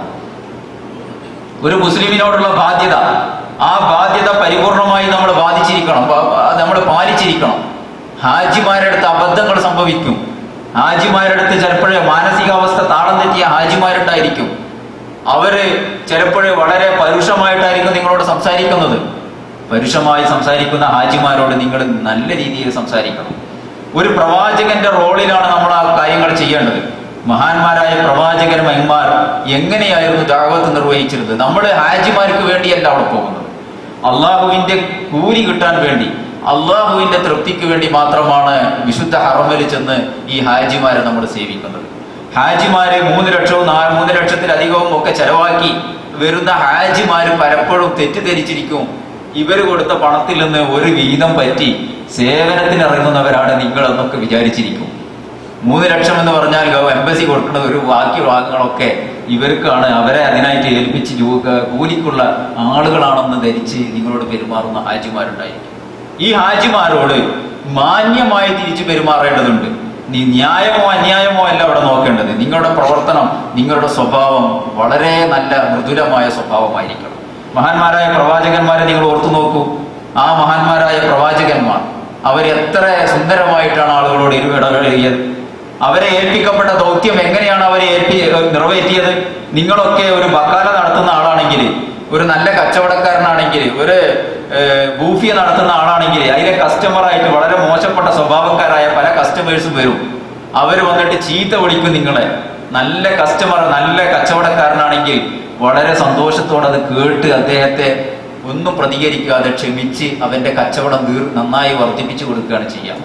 ഒരു മുസ്ലിമിനോടുള്ള ബാധ്യത, ആ ബാധ്യത പരിപൂർണമായി നമ്മൾ ബാധിച്ചിരിക്കണം, നമ്മൾ പാലിച്ചിരിക്കണം. ഹാജിമാരുടെ അടുത്ത് അബദ്ധങ്ങൾ സംഭവിക്കും. ഹാജിമാരുടെ അടുത്ത് ചിലപ്പോഴേ മാനസികാവസ്ഥ താളം തെറ്റിയ ഹാജിമാരുണ്ടായിരിക്കും. അവര് ചിലപ്പോഴേ വളരെ പരുഷമായിട്ടായിരിക്കും നിങ്ങളോട് സംസാരിക്കുന്നത്. പരുഷമായി സംസാരിക്കുന്ന ഹാജിമാരോട് നിങ്ങൾ നല്ല രീതിയിൽ സംസാരിക്കണം. ഒരു പ്രവാചകന്റെ റോളിലാണ് നമ്മൾ ആ കാര്യങ്ങൾ ചെയ്യേണ്ടത്. മഹാന്മാരായ പ്രവാചകന്മാർ എങ്ങനെയായിരുന്നു ദഅവത്ത് നിർവഹിച്ചിരുന്നത്? നമ്മൾ ഹാജിമാർക്ക് വേണ്ടിയല്ല അവിടെ പോകുന്നത്, അള്ളാഹുവിന്റെ കൂലി കിട്ടാൻ വേണ്ടി, അള്ളാഹുവിന്റെ തൃപ്തിക്ക് വേണ്ടി മാത്രമാണ് വിശുദ്ധ ഹറമിൽ ചെന്ന് ഈ ഹാജിമാരെ നമ്മൾ സേവിക്കുന്നത്. ഹാജിമാര് മൂന്ന് ലക്ഷവും നാല് മൂന്ന് ലക്ഷത്തിലധികവും ഒക്കെ ചെലവാക്കി വരുന്ന ഹാജിമാര് പലപ്പോഴും തെറ്റിദ്ധരിച്ചിരിക്കും, ഇവർ കൊടുത്ത പണത്തിൽ നിന്ന് ഒരു വീതം പറ്റി സേവനത്തിന് ഇറങ്ങുന്നവരാണ് നിങ്ങൾ എന്നൊക്കെ വിചാരിച്ചിരിക്കും. മൂന്ന് ലക്ഷം എന്ന് പറഞ്ഞാൽ എംബസി കൊടുക്കുന്ന ഒരു ബാക്കി ഭാഗങ്ങളൊക്കെ ഇവർക്കാണ്, അവരെ അതിനായിട്ട് ഏൽപ്പിച്ച് കൂലിക്കുള്ള ആളുകളാണെന്ന് ധരിച്ച് നിങ്ങളോട് പെരുമാറുന്ന ഹാജിമാരുണ്ടായിരിക്കും. ഈ ഹാജിമാരോട് മാന്യമായി തിരിച്ചു പെരുമാറേണ്ടതുണ്ട്. നീ ന്യായമോ അന്യായമോ അല്ല അവിടെ നോക്കേണ്ടത്. നിങ്ങളുടെ പ്രവർത്തനം, നിങ്ങളുടെ സ്വഭാവം വളരെ നല്ല മൃദുലമായ സ്വഭാവമായിരിക്കണം. മഹാന്മാരായ പ്രവാചകന്മാരെ നിങ്ങൾ ഓർത്തു നോക്കൂ. ആ മഹാന്മാരായ പ്രവാചകന്മാർ അവരെത്ര സുന്ദരമായിട്ടാണ് ആളുകളോട് ഇടപഴകിയത്. അവരെ ഏൽപ്പിക്കപ്പെട്ട ദൗത്യം എങ്ങനെയാണ് അവരെ ഏൽപ്പി നിറവേറ്റിയത്? നിങ്ങളൊക്കെ ഒരു ബക്കാല നടത്തുന്ന ആളാണെങ്കിൽ, ഒരു നല്ല കച്ചവടക്കാരനാണെങ്കിൽ, ഒരു ബൂഫിയ നടത്തുന്ന ആളാണെങ്കിൽ അതിലെ കസ്റ്റമറായിട്ട് വളരെ മോശപ്പെട്ട സ്വഭാവക്കാരായ പല കസ്റ്റമേഴ്സും വരും. അവർ വന്നിട്ട് ചീത്ത വിളിക്കും നിങ്ങളെ. നല്ല കസ്റ്റമർ, നല്ല കച്ചവടക്കാരനാണെങ്കിൽ വളരെ സന്തോഷത്തോടെ അത് കേട്ട് അദ്ദേഹത്തെ ഒന്നും പ്രതികരിക്കാതെ ക്ഷമിച്ച് അവന്റെ കച്ചവടം തീർ നന്നായി വർദ്ധിപ്പിച്ചു കൊടുക്കുകയാണ് ചെയ്യുക.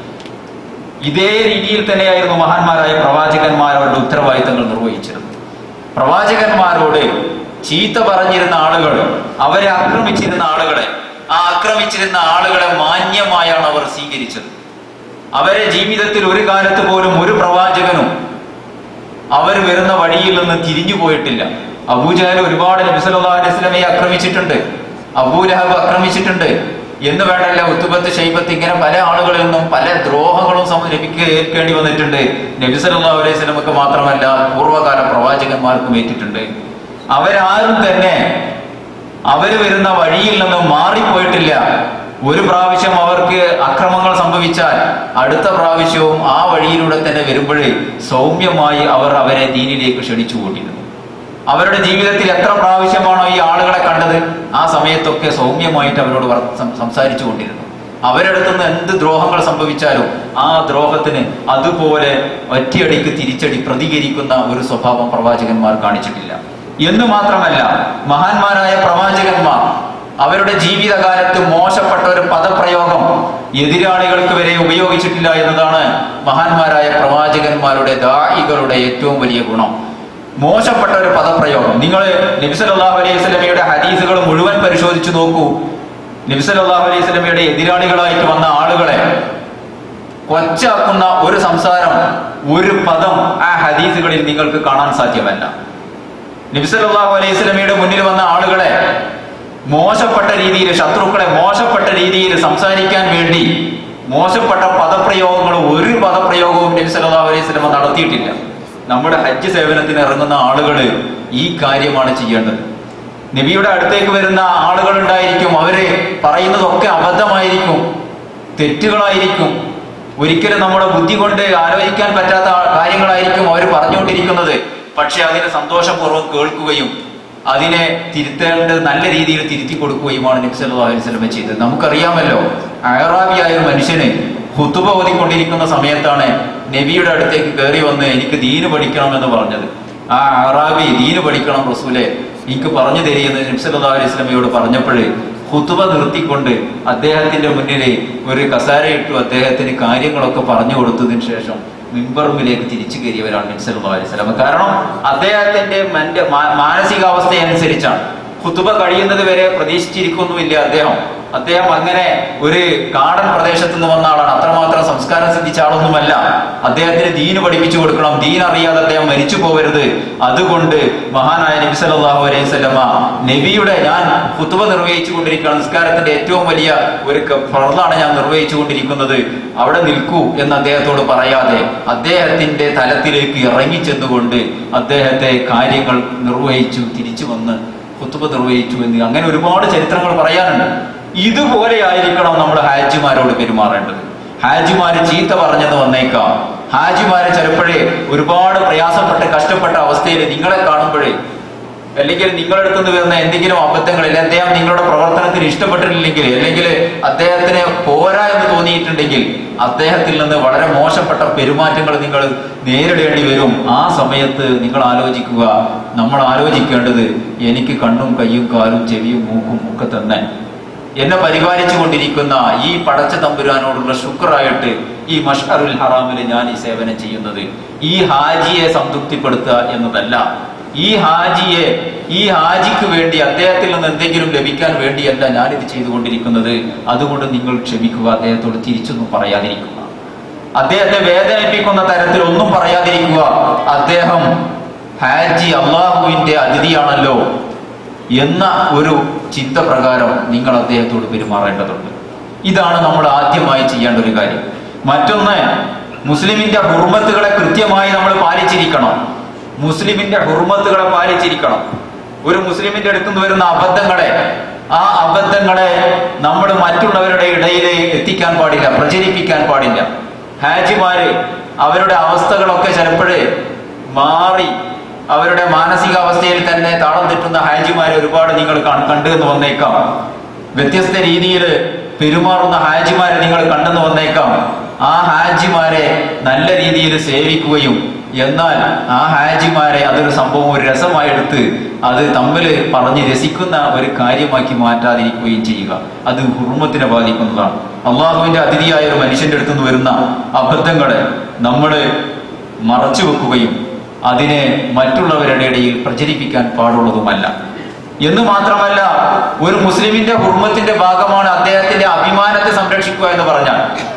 ഇതേ രീതിയിൽ തന്നെയായിരുന്നു മഹാന്മാരായ പ്രവാചകന്മാർ അവരുടെ ഉത്തരവാദിത്തങ്ങൾ നിർവഹിച്ചിരുന്നത്. പ്രവാചകന്മാരോട് ചീത്ത പറഞ്ഞിരുന്ന ആളുകൾ, അവരെ ആക്രമിച്ചിരുന്ന ആളുകളെ, ആ ആക്രമിച്ചിരുന്ന ആളുകളെ മാന്യമായാണ് അവർ സ്വീകരിച്ചത്. അവരെ ജീവിതത്തിൽ ഒരു കാലത്ത് പോലും ഒരു പ്രവാചകനും അവർ വരുന്ന വഴിയിൽ നിന്ന് തിരിഞ്ഞു പോയിട്ടില്ല. അബൂജഹൽ ഒരുപാട് നബി സല്ലല്ലാഹു അലൈഹി വസല്ലമയെ ആക്രമിച്ചിട്ടുണ്ട്, അബൂലഹബ് ആക്രമിച്ചിട്ടുണ്ട് എന്ന് വേണ്ടല്ല, ഉത്തുബത്ത് ഷൈബത്ത്, ഇങ്ങനെ പല ആളുകളിൽ നിന്നും പല ദ്രോഹങ്ങളും നബിക്ക് ഏൽക്കേണ്ടി വന്നിട്ടുണ്ട്. നബി സല്ലല്ലാഹു അലൈഹി വസല്ലമക്ക് മാത്രമല്ല പൂർവ്വകാല പ്രവാചകന്മാർക്കും ഏറ്റിട്ടുണ്ട്. അവരാരും തന്നെ അവര് വരുന്ന വഴിയിൽ നിന്ന് മാറിപ്പോയിട്ടില്ല. ഒരു പ്രാവശ്യം അവർക്ക് അക്രമങ്ങൾ സംഭവിച്ചാൽ അടുത്ത പ്രാവശ്യവും ആ വഴിയിലൂടെ തന്നെ വരുമ്പോഴേ സൗമ്യമായി അവർ അവരെ ദീനിലേക്ക് ക്ഷണിച്ചു കൂട്ടിയിരുന്നു. അവരുടെ ജീവിതത്തിൽ എത്ര പ്രാവശ്യമാണോ ഈ ആളുകളെ കണ്ടത്, ആ സമയത്തൊക്കെ സൗമ്യമായിട്ട് അവരോട് സംസാരിച്ചു കൊണ്ടിരുന്നു. അവരെടുത്തുനിന്ന് എന്ത് ദ്രോഹങ്ങൾ സംഭവിച്ചാലും ആ ദ്രോഹത്തിന് അതുപോലെ ഒറ്റയടിക്ക് തിരിച്ചടി പ്രതികരിക്കുന്ന ഒരു സ്വഭാവം പ്രവാചകന്മാർ കാണിച്ചിട്ടില്ല. എന്ന് മാത്രമല്ല, മഹാന്മാരായ പ്രവാചകന്മാർ അവരുടെ ജീവിതകാലത്ത് മോശപ്പെട്ട ഒരു പദപ്രയോഗം എതിരാളികൾക്ക് വരെ ഉപയോഗിച്ചിട്ടില്ല എന്നതാണ് മഹാന്മാരായ പ്രവാചകന്മാരുടെ ദാഇകളുടെ ഏറ്റവും വലിയ ഗുണം. മോശപ്പെട്ട ഒരു പദപ്രയോഗം നിങ്ങൾ നബി സല്ലല്ലാഹു അലൈഹി വസല്ലമയുടെ ഹദീസുകൾ മുഴുവൻ പരിശോധിച്ചു നോക്കൂ. നബി സല്ലല്ലാഹു അലൈഹി വസല്ലമയുടെ എതിരാളികളായിട്ട് വന്ന ആളുകളെ കൊച്ചാക്കുന്ന ഒരു സംസാരം, ഒരു പദം ആ ഹദീസുകളിൽ നിങ്ങൾക്ക് കാണാൻ സാധ്യമല്ല. നബി സല്ലല്ലാഹു അലൈഹി വസല്ലമയുടെ മുന്നിൽ വന്ന ആളുകളെ മോശപ്പെട്ട രീതിയിൽ, ശത്രുക്കളെ മോശപ്പെട്ട രീതിയിൽ സംസാരിക്കാൻ വേണ്ടി മോശപ്പെട്ട പദപ്രയോഗങ്ങൾ ഒരു പദപ്രയോഗവും നബി സല്ലല്ലാഹു അലൈഹി വസല്ലമ നടത്തിയിട്ടില്ല. നമ്മുടെ ഹജ്ജ് സേവനത്തിന് ഇറങ്ങുന്ന ആളുകൾ ഈ കാര്യമാണ് ചെയ്യേണ്ടത്. നബിയുടെ അടുത്തേക്ക് വരുന്ന ആളുകൾ ഉണ്ടായിരിക്കും, അവര് പറയുന്നതൊക്കെ അബദ്ധമായിരിക്കും, തെറ്റുകളായിരിക്കും, ഒരിക്കലും നമ്മുടെ ബുദ്ധി കൊണ്ട് ആലോചിക്കാൻ പറ്റാത്ത കാര്യങ്ങളായിരിക്കും അവർ പറഞ്ഞുകൊണ്ടിരിക്കുന്നത്. പക്ഷെ അതിനെ സന്തോഷപൂർവ്വം കേൾക്കുകയും അതിനെ തിരുത്തേണ്ടത് നല്ല രീതിയിൽ തിരുത്തി കൊടുക്കുകയുമാണ് നബി സല്ലല്ലാഹു അലൈഹി വസല്ലം ചെയ്തത്. നമുക്കറിയാമല്ലോ, അഅറാബിയായ ഒരു മനുഷ്യന് ഖുതുബ ഓതിക്കൊണ്ടിരിക്കുന്ന സമയത്താണ് നബിയുടെ അടുത്തേക്ക് കയറി വന്ന് എനിക്ക് ദീന് പഠിക്കണം എന്ന് പറഞ്ഞത്. ആ അഅറാബി ദീന് പഠിക്കണം റസൂലെ, എനിക്ക് പറഞ്ഞു തരിയെന്ന് നബി സല്ലല്ലാഹു അലൈഹി വസല്ലമയോട് പറഞ്ഞപ്പോഴേ ഖുതുബ നിർത്തിക്കൊണ്ട് അദ്ദേഹത്തിന്റെ മുന്നിൽ ഒരു കസാരയിട്ടു അദ്ദേഹത്തിന് കാര്യങ്ങളൊക്കെ പറഞ്ഞു കൊടുത്തതിന് ശേഷം മിമ്പറുമിലേക്ക് തിരിച്ചു കയറിയവരാണ് നബി സല്ലല്ലാഹു അലൈഹി വസല്ലം. കാരണം അദ്ദേഹത്തിന്റെ മാനസികാവസ്ഥ അനുസരിച്ചാണ്. ഖുതുബ കഴിയുന്നത് വരെ പ്രതീക്ഷിച്ചിരിക്കുന്നുമില്ല അദ്ദേഹം. അദ്ദേഹം അങ്ങനെ ഒരു കാടൻ പ്രദേശത്ത് നിന്ന് വന്ന ആളാണ്, അത്രമാത്രം സംസ്കാരം സിദ്ധിച്ച ആളൊന്നുമല്ല. അദ്ദേഹത്തിന് ദീന് പഠിപ്പിച്ചു കൊടുക്കണം, ദീൻ അറിയാതെ അദ്ദേഹം മരിച്ചു പോകരുത്. അതുകൊണ്ട് മഹാനായ നബി സല്ലല്ലാഹു അലൈഹി വസല്ലമ നബിയുടെ ഞാൻ ഖുതുബ നിർവഹിച്ചു കൊണ്ടിരിക്കുകയാണ്, നിസ്കാരത്തിന്റെ ഏറ്റവും വലിയ ഒരു ഫർളാണ് ഞാൻ നിർവഹിച്ചു കൊണ്ടിരിക്കുന്നത്, അവിടെ നിൽക്കൂ എന്ന് അദ്ദേഹത്തോട് പറയാതെ അദ്ദേഹത്തിന്റെ തലത്തിലേക്ക് ഇറങ്ങിച്ചെന്നുകൊണ്ട് അദ്ദേഹത്തെ കാര്യങ്ങൾ നിർവഹിച്ചു തിരിച്ചു വന്ന് ഖുതുബ നിർവഹിച്ചു എന്ന് അങ്ങനെ ഒരുപാട് ചരിത്രങ്ങൾ പറയാനുണ്ട്. ഇതുപോലെ ആയിരിക്കണം നമ്മൾ ഹാജിമാരോട് പെരുമാറേണ്ടത്. ഹാജിമാര് ചീത്ത പറഞ്ഞെന്ന് വന്നേക്കാം, ഹാജിമാര് ചിലപ്പോഴേ ഒരുപാട് പ്രയാസപ്പെട്ട് കഷ്ടപ്പെട്ട അവസ്ഥയിൽ നിങ്ങളെ കാണുമ്പോഴേ, അല്ലെങ്കിൽ നിങ്ങളുടെ അടുത്ത് നിന്ന് വരുന്ന എന്തെങ്കിലും അബദ്ധങ്ങളിൽ അദ്ദേഹം നിങ്ങളുടെ പ്രവർത്തനത്തിന് ഇഷ്ടപ്പെട്ടിട്ടില്ലെങ്കിൽ, അല്ലെങ്കിൽ അദ്ദേഹത്തിന് പോരാ എന്ന് തോന്നിയിട്ടുണ്ടെങ്കിൽ അദ്ദേഹത്തിൽ നിന്ന് വളരെ മോശപ്പെട്ട പെരുമാറ്റങ്ങൾ നിങ്ങൾ നേരിടേണ്ടി വരും. ആ സമയത്ത് നിങ്ങൾ ആലോചിക്കുക, നമ്മൾ ആലോചിക്കേണ്ടത് എനിക്ക് കണ്ണും കയ്യും കാലും ചെവിയും മൂക്കും ഒക്കെ തന്നെ എന്നെ പരിപാലിച്ചു കൊണ്ടിരിക്കുന്ന ഈ പടച്ച തമ്പുരാനോടുള്ള ശുക്റായിട്ട് ഈ മഷ്അറുൽ ഹറാമിൽ ഞാൻ ഈ സേവനം ചെയ്യുന്നത് ഈ ഹാജിയെ സംതൃപ്തിപ്പെടുത്തുക എന്നതല്ല. ഈ ഹാജിയെ ഈ ഹാജിക്ക് വേണ്ടി അദ്ദേഹത്തിൽ നിന്ന് എന്തെങ്കിലും ലഭിക്കാൻ വേണ്ടിയല്ല ഞാനിത് ചെയ്തുകൊണ്ടിരിക്കുന്നത്. അതുകൊണ്ട് നിങ്ങൾ ക്ഷമിക്കുക, അദ്ദേഹത്തോട് തിരിച്ചൊന്നും പറയാതിരിക്കുക, അദ്ദേഹത്തെ വേദനിപ്പിക്കുന്ന തരത്തിൽ ഒന്നും പറയാതിരിക്കുക. അദ്ദേഹം ഹാജി അള്ളാഹുവിന്റെ അതിഥിയാണല്ലോ എന്ന ഒരു ചിന്ത പ്രകാരം നിങ്ങൾ അദ്ദേഹത്തോട് പെരുമാറേണ്ടതുണ്ട്. ഇതാണ് നമ്മൾ ആദ്യമായി ചെയ്യേണ്ട ഒരു കാര്യം. മറ്റൊന്ന്, മുസ്ലിമിന്റെ ഹുർമത്തുകളെ കൃത്യമായി നമ്മൾ പാലിച്ചിരിക്കണം. മുസ്ലിമിന്റെ ഹുർമത്തുകളെ പാലിച്ചിരിക്കണം. ഒരു മുസ്ലിമിന്റെ അടുത്തുനിന്ന് വരുന്ന അബദ്ധങ്ങളെ ആ അബദ്ധങ്ങളെ നമ്മൾ മറ്റുള്ളവരുടെ ഇടയിൽ എത്തിക്കാൻ പാടില്ല, പ്രചരിപ്പിക്കാൻ പാടില്ല. ഹാജിമാര് അവരുടെ അവസ്ഥകളൊക്കെ ചിലപ്പോഴേ മാറി അവരുടെ മാനസികാവസ്ഥയിൽ തന്നെ താളം തെറ്റുന്ന ഹാജിമാരെ ഒരുപാട് നിങ്ങൾ കണ്ടു എന്ന് വന്നേക്കാം. വ്യത്യസ്ത രീതിയിൽ പെരുമാറുന്ന ഹാജിമാരെ നിങ്ങൾ കണ്ടെന്ന് വന്നേക്കാം. ആ ഹാജിമാരെ നല്ല രീതിയിൽ സേവിക്കുകയും എന്നാൽ ആ ഹാജിമാരെ അതൊരു സംഭവം ഒരു രസമായി എടുത്ത് അത് തമ്മിൽ പറഞ്ഞ് രസിക്കുന്ന ഒരു കാര്യമാക്കി മാറ്റാതിരിക്കുകയും ചെയ്യുക. അത് ഹുർമത്തിനെ ബാധിക്കുന്നതാണ്. അള്ളാഹുവിന്റെ അതിഥിയായ ഒരു മനുഷ്യന്റെ അടുത്തുനിന്ന് വരുന്ന അബദ്ധങ്ങളെ നമ്മൾ മറച്ചു വെക്കുകയും അതിനെ മറ്റുള്ളവരുടെ ഇടയിൽ പ്രചരിപ്പിക്കാൻ പാടുള്ളതുമല്ല. എന്ന് മാത്രമല്ല, ഒരു മുസ്ലിമിന്റെ ഹുർമത്തിന്റെ ഭാഗമാണ് അദ്ദേഹത്തിന്റെ അഭിമാനത്തെ സംരക്ഷിക്കുക എന്ന് പറഞ്ഞാൽ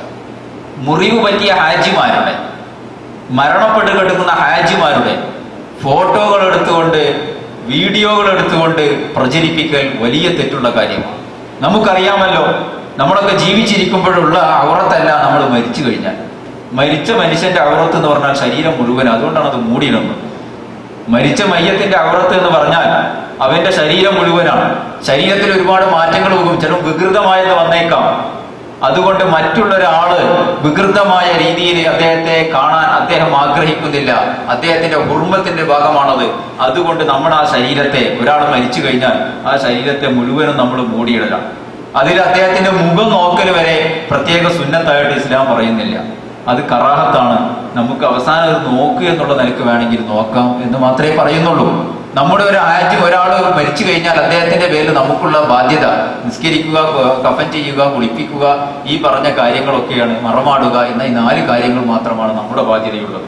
മുറിവ് പറ്റിയ ഹാജിമാരുടെ, മരണപ്പെട്ട് കിടക്കുന്ന ഹാജിമാരുടെ ഫോട്ടോകൾ എടുത്തുകൊണ്ട് വീഡിയോകൾ എടുത്തുകൊണ്ട് പ്രചരിപ്പിക്കൽ വലിയ തെറ്റുള്ള കാര്യമാണ്. നമുക്കറിയാമല്ലോ, നമ്മളൊക്കെ ജീവിച്ചിരിക്കുമ്പോഴുള്ള ഔറത്തല്ല നമ്മൾ മരിച്ചു കഴിഞ്ഞാൽ. മരിച്ച മനുഷ്യന്റെ ഔറത്ത് എന്ന് പറഞ്ഞാൽ ശരീരം മുഴുവൻ, അതുകൊണ്ടാണ് അത് മൂടിയിടുന്നത്. മരിച്ച മയ്യത്തിന്റെ ഔറത്ത് എന്ന് പറഞ്ഞാൽ അവന്റെ ശരീരം മുഴുവനാണ്. ശരീരത്തിൽ ഒരുപാട് മാറ്റങ്ങൾ പോകും, ചില വികൃതമായെന്ന് വന്നേക്കാം. അതുകൊണ്ട് മറ്റുള്ള ഒരാള് വികൃതമായ രീതിയിൽ അദ്ദേഹത്തെ കാണാൻ അദ്ദേഹം ആഗ്രഹിക്കുന്നില്ല. അദ്ദേഹത്തിന്റെ ഹുർമത്തിന്റെ ഭാഗമാണത്. അതുകൊണ്ട് നമ്മുടെ ആ ശരീരത്തെ, ഒരാൾ മരിച്ചു കഴിഞ്ഞാൽ ആ ശരീരത്തെ മുഴുവനും നമ്മൾ മൂടിയിടലാണ്. അതിൽ അദ്ദേഹത്തിന്റെ മുഖം നോക്കൽ വരെ പ്രത്യേക സുന്നത്തായിട്ട് ഇസ്ലാം പറയുന്നില്ല. അത് കറാഹത്താണ്. നമുക്ക് അവസാനം അത് നോക്കുക എന്നുള്ള നിലക്ക് വേണമെങ്കിൽ നോക്കാം എന്ന് മാത്രമേ പറയുന്നുള്ളൂ. നമ്മുടെ ഒരു ഹാജി ഒരാൾ മരിച്ചു കഴിഞ്ഞാൽ അദ്ദേഹത്തിന്റെ പേരിൽ നമുക്കുള്ള ബാധ്യത നിസ്കരിക്കുക, കഫൻ ചെയ്യുക, കുളിപ്പിക്കുക, ഈ പറഞ്ഞ കാര്യങ്ങളൊക്കെയാണ്, മറമാടുക എന്ന ഈ നാല് കാര്യങ്ങൾ മാത്രമാണ് നമ്മുടെ ബാധ്യതയുള്ളത്.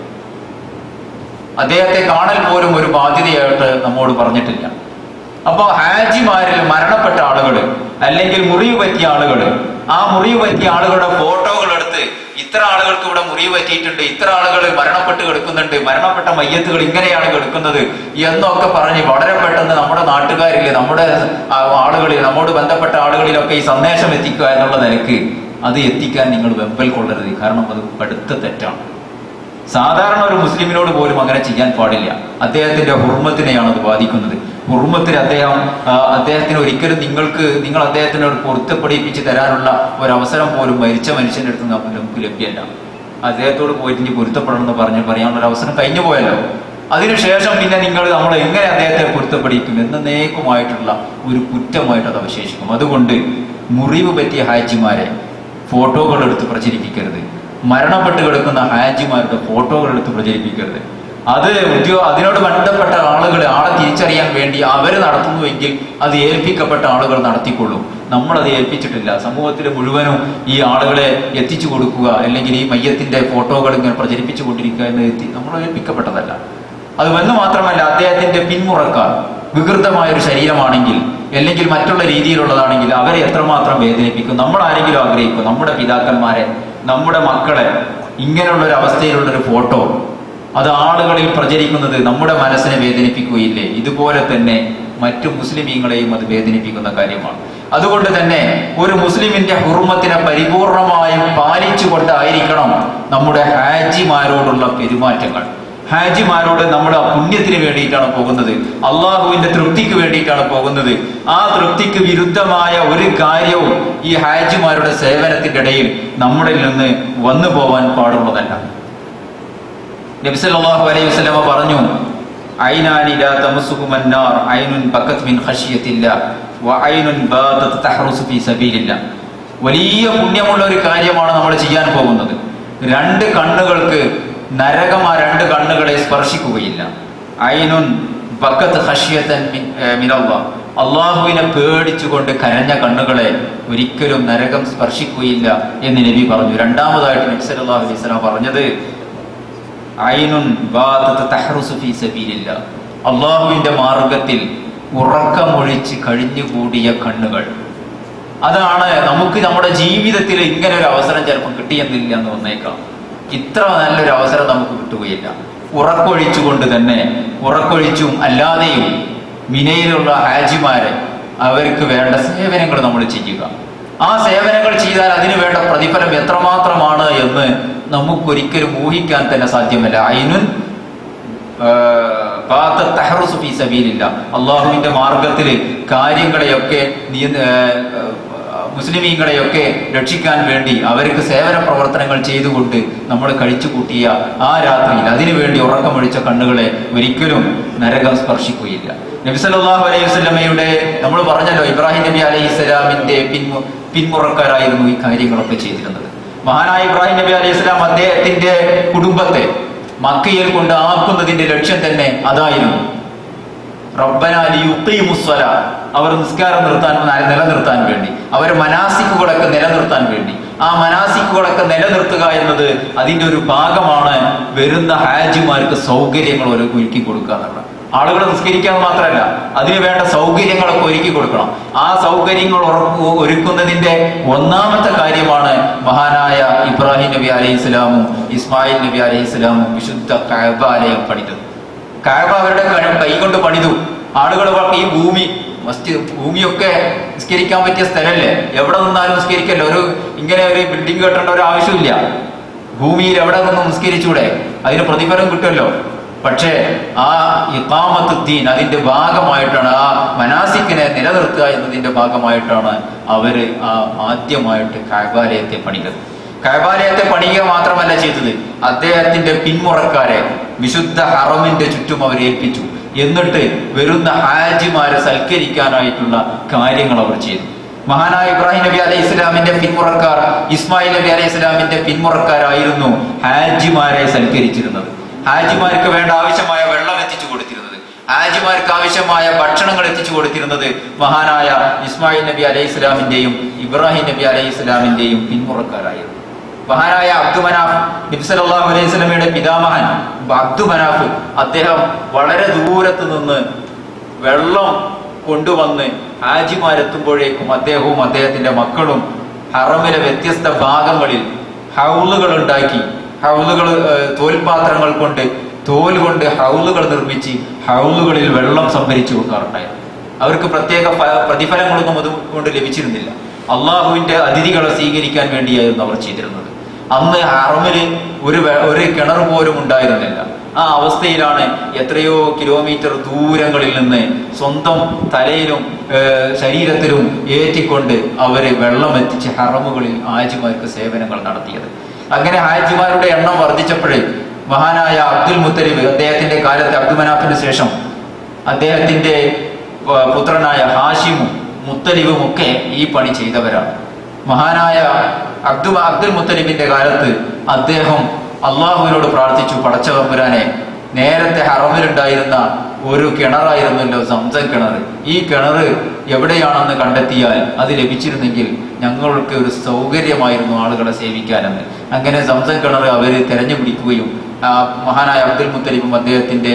അദ്ദേഹത്തെ കാണൽ പോലും ഒരു ബാധ്യതയായിട്ട് നമ്മോട് പറഞ്ഞിട്ടില്ല. അപ്പൊ ഹാജിമാരിൽ മരണപ്പെട്ട ആളുകൾ അല്ലെങ്കിൽ മുറിവ് പറ്റിയ ആളുകൾ, ആ മുറിവ് പറ്റിയ ആളുകളുടെ ഫോട്ടോകൾ എടുത്ത് ഇത്ര ആളുകൾക്ക് ഇവിടെ മുറിവ് പറ്റിയിട്ടുണ്ട്, ഇത്ര ആളുകൾ മരണപ്പെട്ട് കിടക്കുന്നുണ്ട്, മരണപ്പെട്ട മയ്യത്തുകൾ ഇങ്ങനെയാണ് കിടക്കുന്നത് എന്നൊക്കെ പറഞ്ഞ് വളരെ പെട്ടെന്ന് നമ്മുടെ നാട്ടുകാരിൽ, നമ്മുടെ ആളുകളിൽ, നമ്മോട് ബന്ധപ്പെട്ട ആളുകളിലൊക്കെ ഈ സന്ദേശം എത്തിക്കുക എന്നുള്ള നിലക്ക് അത് എത്തിക്കാൻ നിങ്ങൾ വെമ്പൽ കൊള്ളരുത്. കാരണം അത് കടുത്ത തെറ്റാണ്. സാധാരണ ഒരു മുസ്ലിമിനോട് പോലും അങ്ങനെ ചെയ്യാൻ പാടില്ല. അദ്ദേഹത്തിന്റെ ഹുർമത്തിനെയാണ് അത് ബാധിക്കുന്നത്. ഹുർമത്തിന് അദ്ദേഹം അദ്ദേഹത്തിന് ഒരിക്കലും നിങ്ങൾക്ക് നിങ്ങൾ അദ്ദേഹത്തിനോട് പൊരുത്തപ്പെടിപ്പിച്ച് തരാനുള്ള ഒരവസരം പോലും മരിച്ച മനുഷ്യന്റെ അടുത്ത് നമുക്ക് ലഭ്യമല്ല. അദ്ദേഹത്തോട് പോയിട്ട് ഇനി പൊരുത്തപ്പെടണം എന്ന് പറഞ്ഞ് പറയാനുള്ള ഒരു അവസരം കഴിഞ്ഞു പോയല്ലോ. അതിനുശേഷം പിന്നെ നിങ്ങൾ നമ്മൾ എങ്ങനെ അദ്ദേഹത്തെ പൊരുത്തപ്പെടിക്കും എന്നേക്കുമായിട്ടുള്ള ഒരു കുറ്റമായിട്ട് അത് അവശേഷിക്കും. അതുകൊണ്ട് മുറിവ് പറ്റിയ ഹാജിമാരെ ഫോട്ടോകൾ എടുത്ത് പ്രചരിപ്പിക്കരുത്. മരണപ്പെട്ട് കിടക്കുന്ന ഹാജിമാരുടെ ഫോട്ടോകൾ എടുത്ത് പ്രചരിപ്പിക്കരുത്. അത് ഉദ്യോഗ അതിനോട് ബന്ധപ്പെട്ട ആളുകൾ ആളെ തിരിച്ചറിയാൻ വേണ്ടി അവർ നടത്തുന്നുവെങ്കിൽ അത് ഏൽപ്പിക്കപ്പെട്ട ആളുകൾ നടത്തിക്കൊള്ളും. നമ്മളത് ഏൽപ്പിച്ചിട്ടില്ല. സമൂഹത്തിൽ മുഴുവനും ഈ ആളുകളെ എത്തിച്ചു കൊടുക്കുക അല്ലെങ്കിൽ ഈ മയ്യത്തിന്റെ ഫോട്ടോകൾ ഇങ്ങനെ പ്രചരിപ്പിച്ചു കൊണ്ടിരിക്കുക എന്ന് എത്തി നമ്മൾ ഏൽപ്പിക്കപ്പെട്ടതല്ല. അത് വന്ന് മാത്രമല്ല, അദ്ദേഹത്തിന്റെ പിന്മുറക്കാർ വികൃതമായ ഒരു ശരീരമാണെങ്കിൽ അല്ലെങ്കിൽ മറ്റുള്ള രീതിയിലുള്ളതാണെങ്കിൽ അവരെ എത്രമാത്രം വേദനിപ്പിക്കും. നമ്മൾ ആരെങ്കിലും ആഗ്രഹിക്കും നമ്മുടെ പിതാക്കന്മാരെ, നമ്മുടെ മക്കളെ ഇങ്ങനെയുള്ള ഒരു അവസ്ഥയിലുള്ളൊരു ഫോട്ടോ അത് ആളുകളിൽ പ്രചരിക്കുന്നത് നമ്മുടെ മനസ്സിനെ വേദനിപ്പിക്കുകയില്ലേ? ഇതുപോലെ തന്നെ മറ്റു മുസ്ലിമീങ്ങളെയും അത് വേദനിപ്പിക്കുന്ന കാര്യമാണ്. അതുകൊണ്ട് തന്നെ ഒരു മുസ്ലിമിന്റെ ഹുർമത്തിനെ പരിപൂർണമായും പാലിച്ചുകൊണ്ടായിരിക്കണം നമ്മുടെ ഹാജിമാരോടുള്ള പെരുമാറ്റങ്ങൾ. ഹാജിമാരോട് നമ്മുടെ പുണ്യത്തിന് വേണ്ടിയിട്ടാണ് പോകുന്നത്, അള്ളാഹുവിന്റെ തൃപ്തിക്ക് വേണ്ടിയിട്ടാണ് പോകുന്നത്. ആ തൃപ്തിക്ക് വിരുദ്ധമായ ഒരു കാര്യവും ഈ ഹാജിമാരുടെ സേവനത്തിന്റെ ഇടയിൽ നമ്മളിൽ നിന്ന് വന്നു പോവാൻ പാടുള്ളതല്ല. നബി സല്ലല്ലാഹു അലൈഹി വസല്ലം പറഞ്ഞു, ഐനാനി ലാ തമസ്സുകുമൻ നാർ ഐനുൻ ബക്കത് മിൻ ഖശിയത്തില്ലാഹ് വ ഐനുൻ ബാതത് തഹറുസു ഫീ സബീലില്ലാഹ്. വലിയ പുണ്യമുള്ള ഒരു കാര്യമാണ് നമ്മൾ ചെയ്യാൻ പോകുന്നത്. രണ്ട് കണ്ണുകൾക്ക് നരകം ആ രണ്ട് കണ്ണുകളെ സ്പർശിക്കുകയില്ല. ഐനുൻ ബക്കത് ഖശിയതൻ മിനല്ലാഹ്, അള്ളാഹുവിനെ പേടിച്ചുകൊണ്ട് കരഞ്ഞ കണ്ണുകളെ ഒരിക്കലും നരകം സ്പർശിക്കുകയില്ല എന്ന് നബി പറഞ്ഞു. രണ്ടാമതായിട്ട് നബി സല്ലല്ലാഹു അലൈഹി വസല്ലം പറഞ്ഞത് ഐനുൻ ബാതത് തഹറുസു ഫീ സബീലില്ലാഹ്, അള്ളാഹുവിന്റെ മാർഗത്തിൽ ഉറക്കമൊഴിച്ച് കഴിഞ്ഞുകൂടിയ കണ്ണുകൾ. അതാണ് നമുക്ക് നമ്മുടെ ജീവിതത്തിൽ ഇങ്ങനെ ഒരു അവസരം ചിലപ്പോൾ കിട്ടിയെന്നില്ല എന്ന് വന്നേക്കാം. ഇത്ര നല്ലൊരു അവസരം നമുക്ക് കിട്ടുകയില്ല. ഉറക്കൊഴിച്ചുകൊണ്ട് തന്നെ, ഉറക്കൊഴിച്ചും അല്ലാതെയും മിനയിലുള്ള ഹാജിമാരെ അവർക്ക് വേണ്ട സേവനങ്ങൾ നമ്മൾ ചെയ്യുക. ആ സേവനങ്ങൾ ചെയ്താൽ അതിന് വേണ്ട പ്രതിഫലം എത്രമാത്രമാണ് എന്ന് നമുക്കൊരിക്കലും ഊഹിക്കാൻ തന്നെ സാധ്യമല്ല. ഐനുൻ തഹറുസു ഫീ സബീലില്ലാഹ്, അള്ളാഹുവിന്റെ മാർഗത്തിൽ കാര്യങ്ങളെയൊക്കെ മുസ്ലിമീങ്ങളെയൊക്കെ രക്ഷിക്കാൻ വേണ്ടി അവർക്ക് സേവന പ്രവർത്തനങ്ങൾ ചെയ്തുകൊണ്ട് നമ്മൾ കഴിച്ചു കൂട്ടിയ ആ രാത്രിയിൽ അതിനുവേണ്ടി ഉറക്കമൊഴിച്ച കണ്ണുകളെ ഒരിക്കലും നരകം സ്പർശിക്കുകയില്ല. നബി സല്ലല്ലാഹു അലൈഹി വസല്ലമയുടെ നമ്മൾ പറഞ്ഞല്ലോ, ഇബ്രാഹിം നബി അലൈഹി സ്വലാമിന്റെ പിൻമു പിന്മുറക്കാരായിരുന്നു ഈ കാര്യങ്ങളൊക്കെ ചെയ്തിരുന്നത്. മഹാനായ ഇബ്രാഹിം നബി അലൈഹി സ്വലാം അദ്ദേഹത്തിന്റെ കുടുംബത്തെ മക്കയിൽ കൊണ്ട് ആക്കുന്നതിന്റെ ലക്ഷ്യം തന്നെ അതായിരുന്നു. റബ്ബനാ ലിയുഖീമുസ്സലാ, അവർ നിസ്കാരം നിർത്താൻ നിലനിർത്താൻ വേണ്ടി, അവർ മനാസിക്കുകളൊക്കെ നിലനിർത്താൻ വേണ്ടി, ആ മനാസിക്കുകളൊക്കെ നിലനിർത്തുക എന്നത് അതിന്റെ ഒരു ഭാഗമാണ്. വരുന്ന ഹാജിമാർക്ക് സൗകര്യങ്ങൾ ഒരുക്കി കൊടുക്കുക എന്നുള്ള, ആളുകൾ നിസ്കരിക്കാൻ മാത്രമല്ല അതിന് വേണ്ട സൗകര്യങ്ങളൊക്കെ ഒരുക്കി കൊടുക്കണം. ആ സൗകര്യങ്ങൾ ഒരുക്കുന്നതിന്റെ ഒന്നാമത്തെ കാര്യമാണ് മഹാനായ ഇബ്രാഹിം നബി അലൈഹി സ്വലാമും ഇസ്മായിൽ നബി അലൈഹി സ്വലാമും വിശുദ്ധ കഅബ ആലയം പണിതത്. കഅബ അവരുടെ കൈകൊണ്ട് പണിതു. ആളുകൾ ഈ ഭൂമി മസ്ജിദ് ഭൂമിയൊക്കെ നിസ്കരിക്കാൻ പറ്റിയ സ്ഥലമല്ലേ, എവിടെ നിന്നാലും നിസ്കരിക്കല്ലോ. ഒരു ഇങ്ങനെ ഒരു ബിൽഡിംഗ് കെട്ടേണ്ട ഒരു ആവശ്യമില്ല. ഭൂമിയിൽ എവിടെ നിന്നും നിസ്കരിച്ചൂടെ, അതിന് പ്രതിഫലം കിട്ടുമല്ലോ. പക്ഷേ ആ ഇഖാമത്തുദ്ദീൻ അതിൻ്റെ ഭാഗമായിട്ടാണ്, ആ മനാസിക്കിനെ നിലനിർത്തുക എന്നതിൻ്റെ ഭാഗമായിട്ടാണ് അവർ ആ ആദ്യമായിട്ട് കഅബാലയത്തെ പണിതത്. കഅബാലയത്തെ പണിയുക മാത്രമല്ല ചെയ്തത്, അദ്ദേഹത്തിന്റെ പിന്മുറക്കാരെ വിശുദ്ധ ഹറമിന്റെ ചുറ്റും അവർ ഏൽപ്പിച്ചു. എന്നിട്ട് വരുന്ന ഹാജിമാരെ സൽക്കരിക്കാനായിട്ടുള്ള കാര്യങ്ങൾ അവർ ചെയ്തു. മഹാനായ ഇബ്രാഹിം നബി അലൈഹി ഇസ്ലാമിന്റെ പിന്മുറക്കാർ, ഇസ്മായിൽ നബി അലൈഹി ഇസ്ലാമിന്റെ പിന്മുറക്കാരായിരുന്നു ഹാജിമാരെ സൽക്കരിച്ചിരുന്നത്. ഹാജിമാർക്ക് വേണ്ട ആവശ്യമായ വെള്ളം എത്തിച്ചു കൊടുത്തിരുന്നത്, ഹാജിമാർക്ക് ആവശ്യമായ ഭക്ഷണങ്ങൾ എത്തിച്ചു കൊടുത്തിരുന്നത് മഹാനായ ഇസ്മായിൽ നബി അലൈഹി ഇസ്ലാമിന്റെയും ഇബ്രാഹിം നബി അലൈഹി ഇസ്ലാമിന്റെയും പിന്മുറക്കാരായിരുന്നു. മഹാനായ അബ്ദു മനാഫ്, നബി സല്ലല്ലാഹു അലൈഹി വസല്ലമയുടെ പിതാമഹൻ അബ്ദു മനാഫ്, അദ്ദേഹം വളരെ ദൂരത്ത് നിന്ന് വെള്ളം കൊണ്ടുവന്ന് ഹാജിമാരെത്തുമ്പോഴേക്കും അദ്ദേഹവും അദ്ദേഹത്തിന്റെ മക്കളും ഹറമിലെ വ്യത്യസ്ത ഭാഗങ്ങളിൽ ഹൗലുകൾ ഉണ്ടാക്കി, ഹൗലുകൾ തോൽപാത്രങ്ങൾ കൊണ്ട് തോൽ കൊണ്ട് ഹൗലുകൾ നിർമ്മിച്ച് ഹൗലുകളിൽ വെള്ളം സംഭരിച്ചു വെക്കാറുണ്ടായിരുന്നു. അവർക്ക് പ്രത്യേക പ്രതിഫലങ്ങളൊന്നും അതുകൊണ്ട് ലഭിച്ചിരുന്നില്ല. അള്ളാഹുവിന്റെ അതിഥികളെ സ്വീകരിക്കാൻ വേണ്ടിയായിരുന്നു അവർ ചെയ്തിരുന്നത്. അന്ന് ഹറമില് ഒരു ഒരു കിണർ പോലും ഉണ്ടായിരുന്നില്ല. ആ അവസ്ഥയിലാണ് എത്രയോ കിലോമീറ്റർ ദൂരങ്ങളിൽ നിന്ന് സ്വന്തം തലയിലും ശരീരത്തിലും ഏറ്റിക്കൊണ്ട് അവര് വെള്ളം എത്തിച്ച് ഹറമുകളിൽ ഹാജിമാർക്ക് സേവനങ്ങൾ നടത്തിയത്. അങ്ങനെ ഹാജിമാരുടെ എണ്ണം വർദ്ധിച്ചപ്പോഴേ മഹാനായ അബ്ദുൽ മുത്തലിബ്, അദ്ദേഹത്തിന്റെ കാലത്ത് അബ്ദുമനാഫിന് ശേഷം അദ്ദേഹത്തിന്റെ പുത്രനായ ഹാഷിമും മുത്തലിബും ഒക്കെ ഈ പണി ചെയ്തവരാണ്. മഹാനായ അബ്ദു അബ്ദുൽ മുത്തലിബിന്റെ കാലത്ത് അദ്ദേഹം അള്ളാഹുവിനോട് പ്രാർത്ഥിച്ചു, പടച്ച തമ്പുരാനെ, നേരത്തെ ഹറമിലുണ്ടായിരുന്ന ഒരു കിണറായിരുന്നല്ലോ സംസം കിണർ, ഈ കിണർ എവിടെയാണെന്ന് കണ്ടെത്തിയാൽ അത് ലഭിച്ചിരുന്നെങ്കിൽ ഞങ്ങൾക്ക് ഒരു സൗകര്യമായിരുന്നു ആളുകളെ സേവിക്കാനെന്ന്. അങ്ങനെ സംസം കിണർ അവർ തെരഞ്ഞുപിടിക്കുകയും ആ മഹാനായ അബ്ദുൽ മുത്തലിബും അദ്ദേഹത്തിന്റെ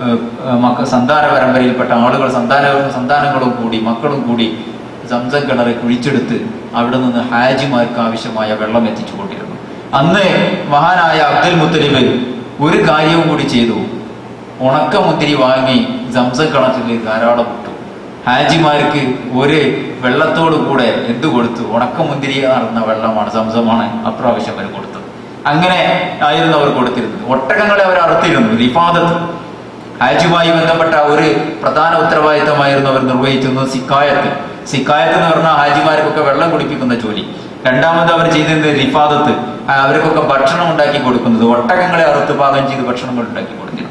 മക്ക സന്താന പരമ്പരയിൽപ്പെട്ട ആളുകൾ സന്താന സന്താനങ്ങളും കൂടി മക്കളും കൂടി സംസം കിണർ കുഴിച്ചെടുത്ത് അവിടെ നിന്ന് ഹാജിമാർക്ക് ആവശ്യമായ വെള്ളം എത്തിച്ചു കൊണ്ടിരുന്നു. അന്ന് മഹാനായ അബ്ദുൽ മുത്തലിബ് ഒരു കാര്യവും കൂടി ചെയ്തു. ഉണക്കമുന്തിരി വാങ്ങി സംസം കിണറ്റിൽ ധാരാളം ഇട്ടു. ഹാജിമാർക്ക് ഒരു വെള്ളത്തോടു കൂടെ എന്തു കൊടുത്തു? ഉണക്കമുന്തിരി നടന്ന വെള്ളമാണ്, സംസമാണ് അപ്രാവശ്യം അവർ കൊടുത്തത്. അങ്ങനെ ആയിരുന്നു അവർ കൊടുത്തിരുന്നത്. ഒട്ടകങ്ങളെ അവർ അറുത്തിരുന്നു. റിഫാദത്ത്, ഹാജിയുമായി ബന്ധപ്പെട്ട ഒരു പ്രധാന ഉത്തരവാദിത്തമായിരുന്നു അവർ നിർവഹിച്ചിരുന്നത് സിക്കായത്ത്. സിക്കായത്ത് എന്ന് പറഞ്ഞാൽ ഹാജിമാർക്കൊക്കെ വെള്ളം കുടിപ്പിക്കുന്ന ജോലി. രണ്ടാമത് അവർ ചെയ്തിരുന്നത് റിഫാദത്ത്, അവർക്കൊക്കെ ഭക്ഷണം ഉണ്ടാക്കി കൊടുക്കുന്നത്. ഒട്ടകങ്ങളെ അറുത്ത് പാകം ചെയ്ത് ഭക്ഷണങ്ങൾ ഉണ്ടാക്കി കൊടുത്തിരുന്നു.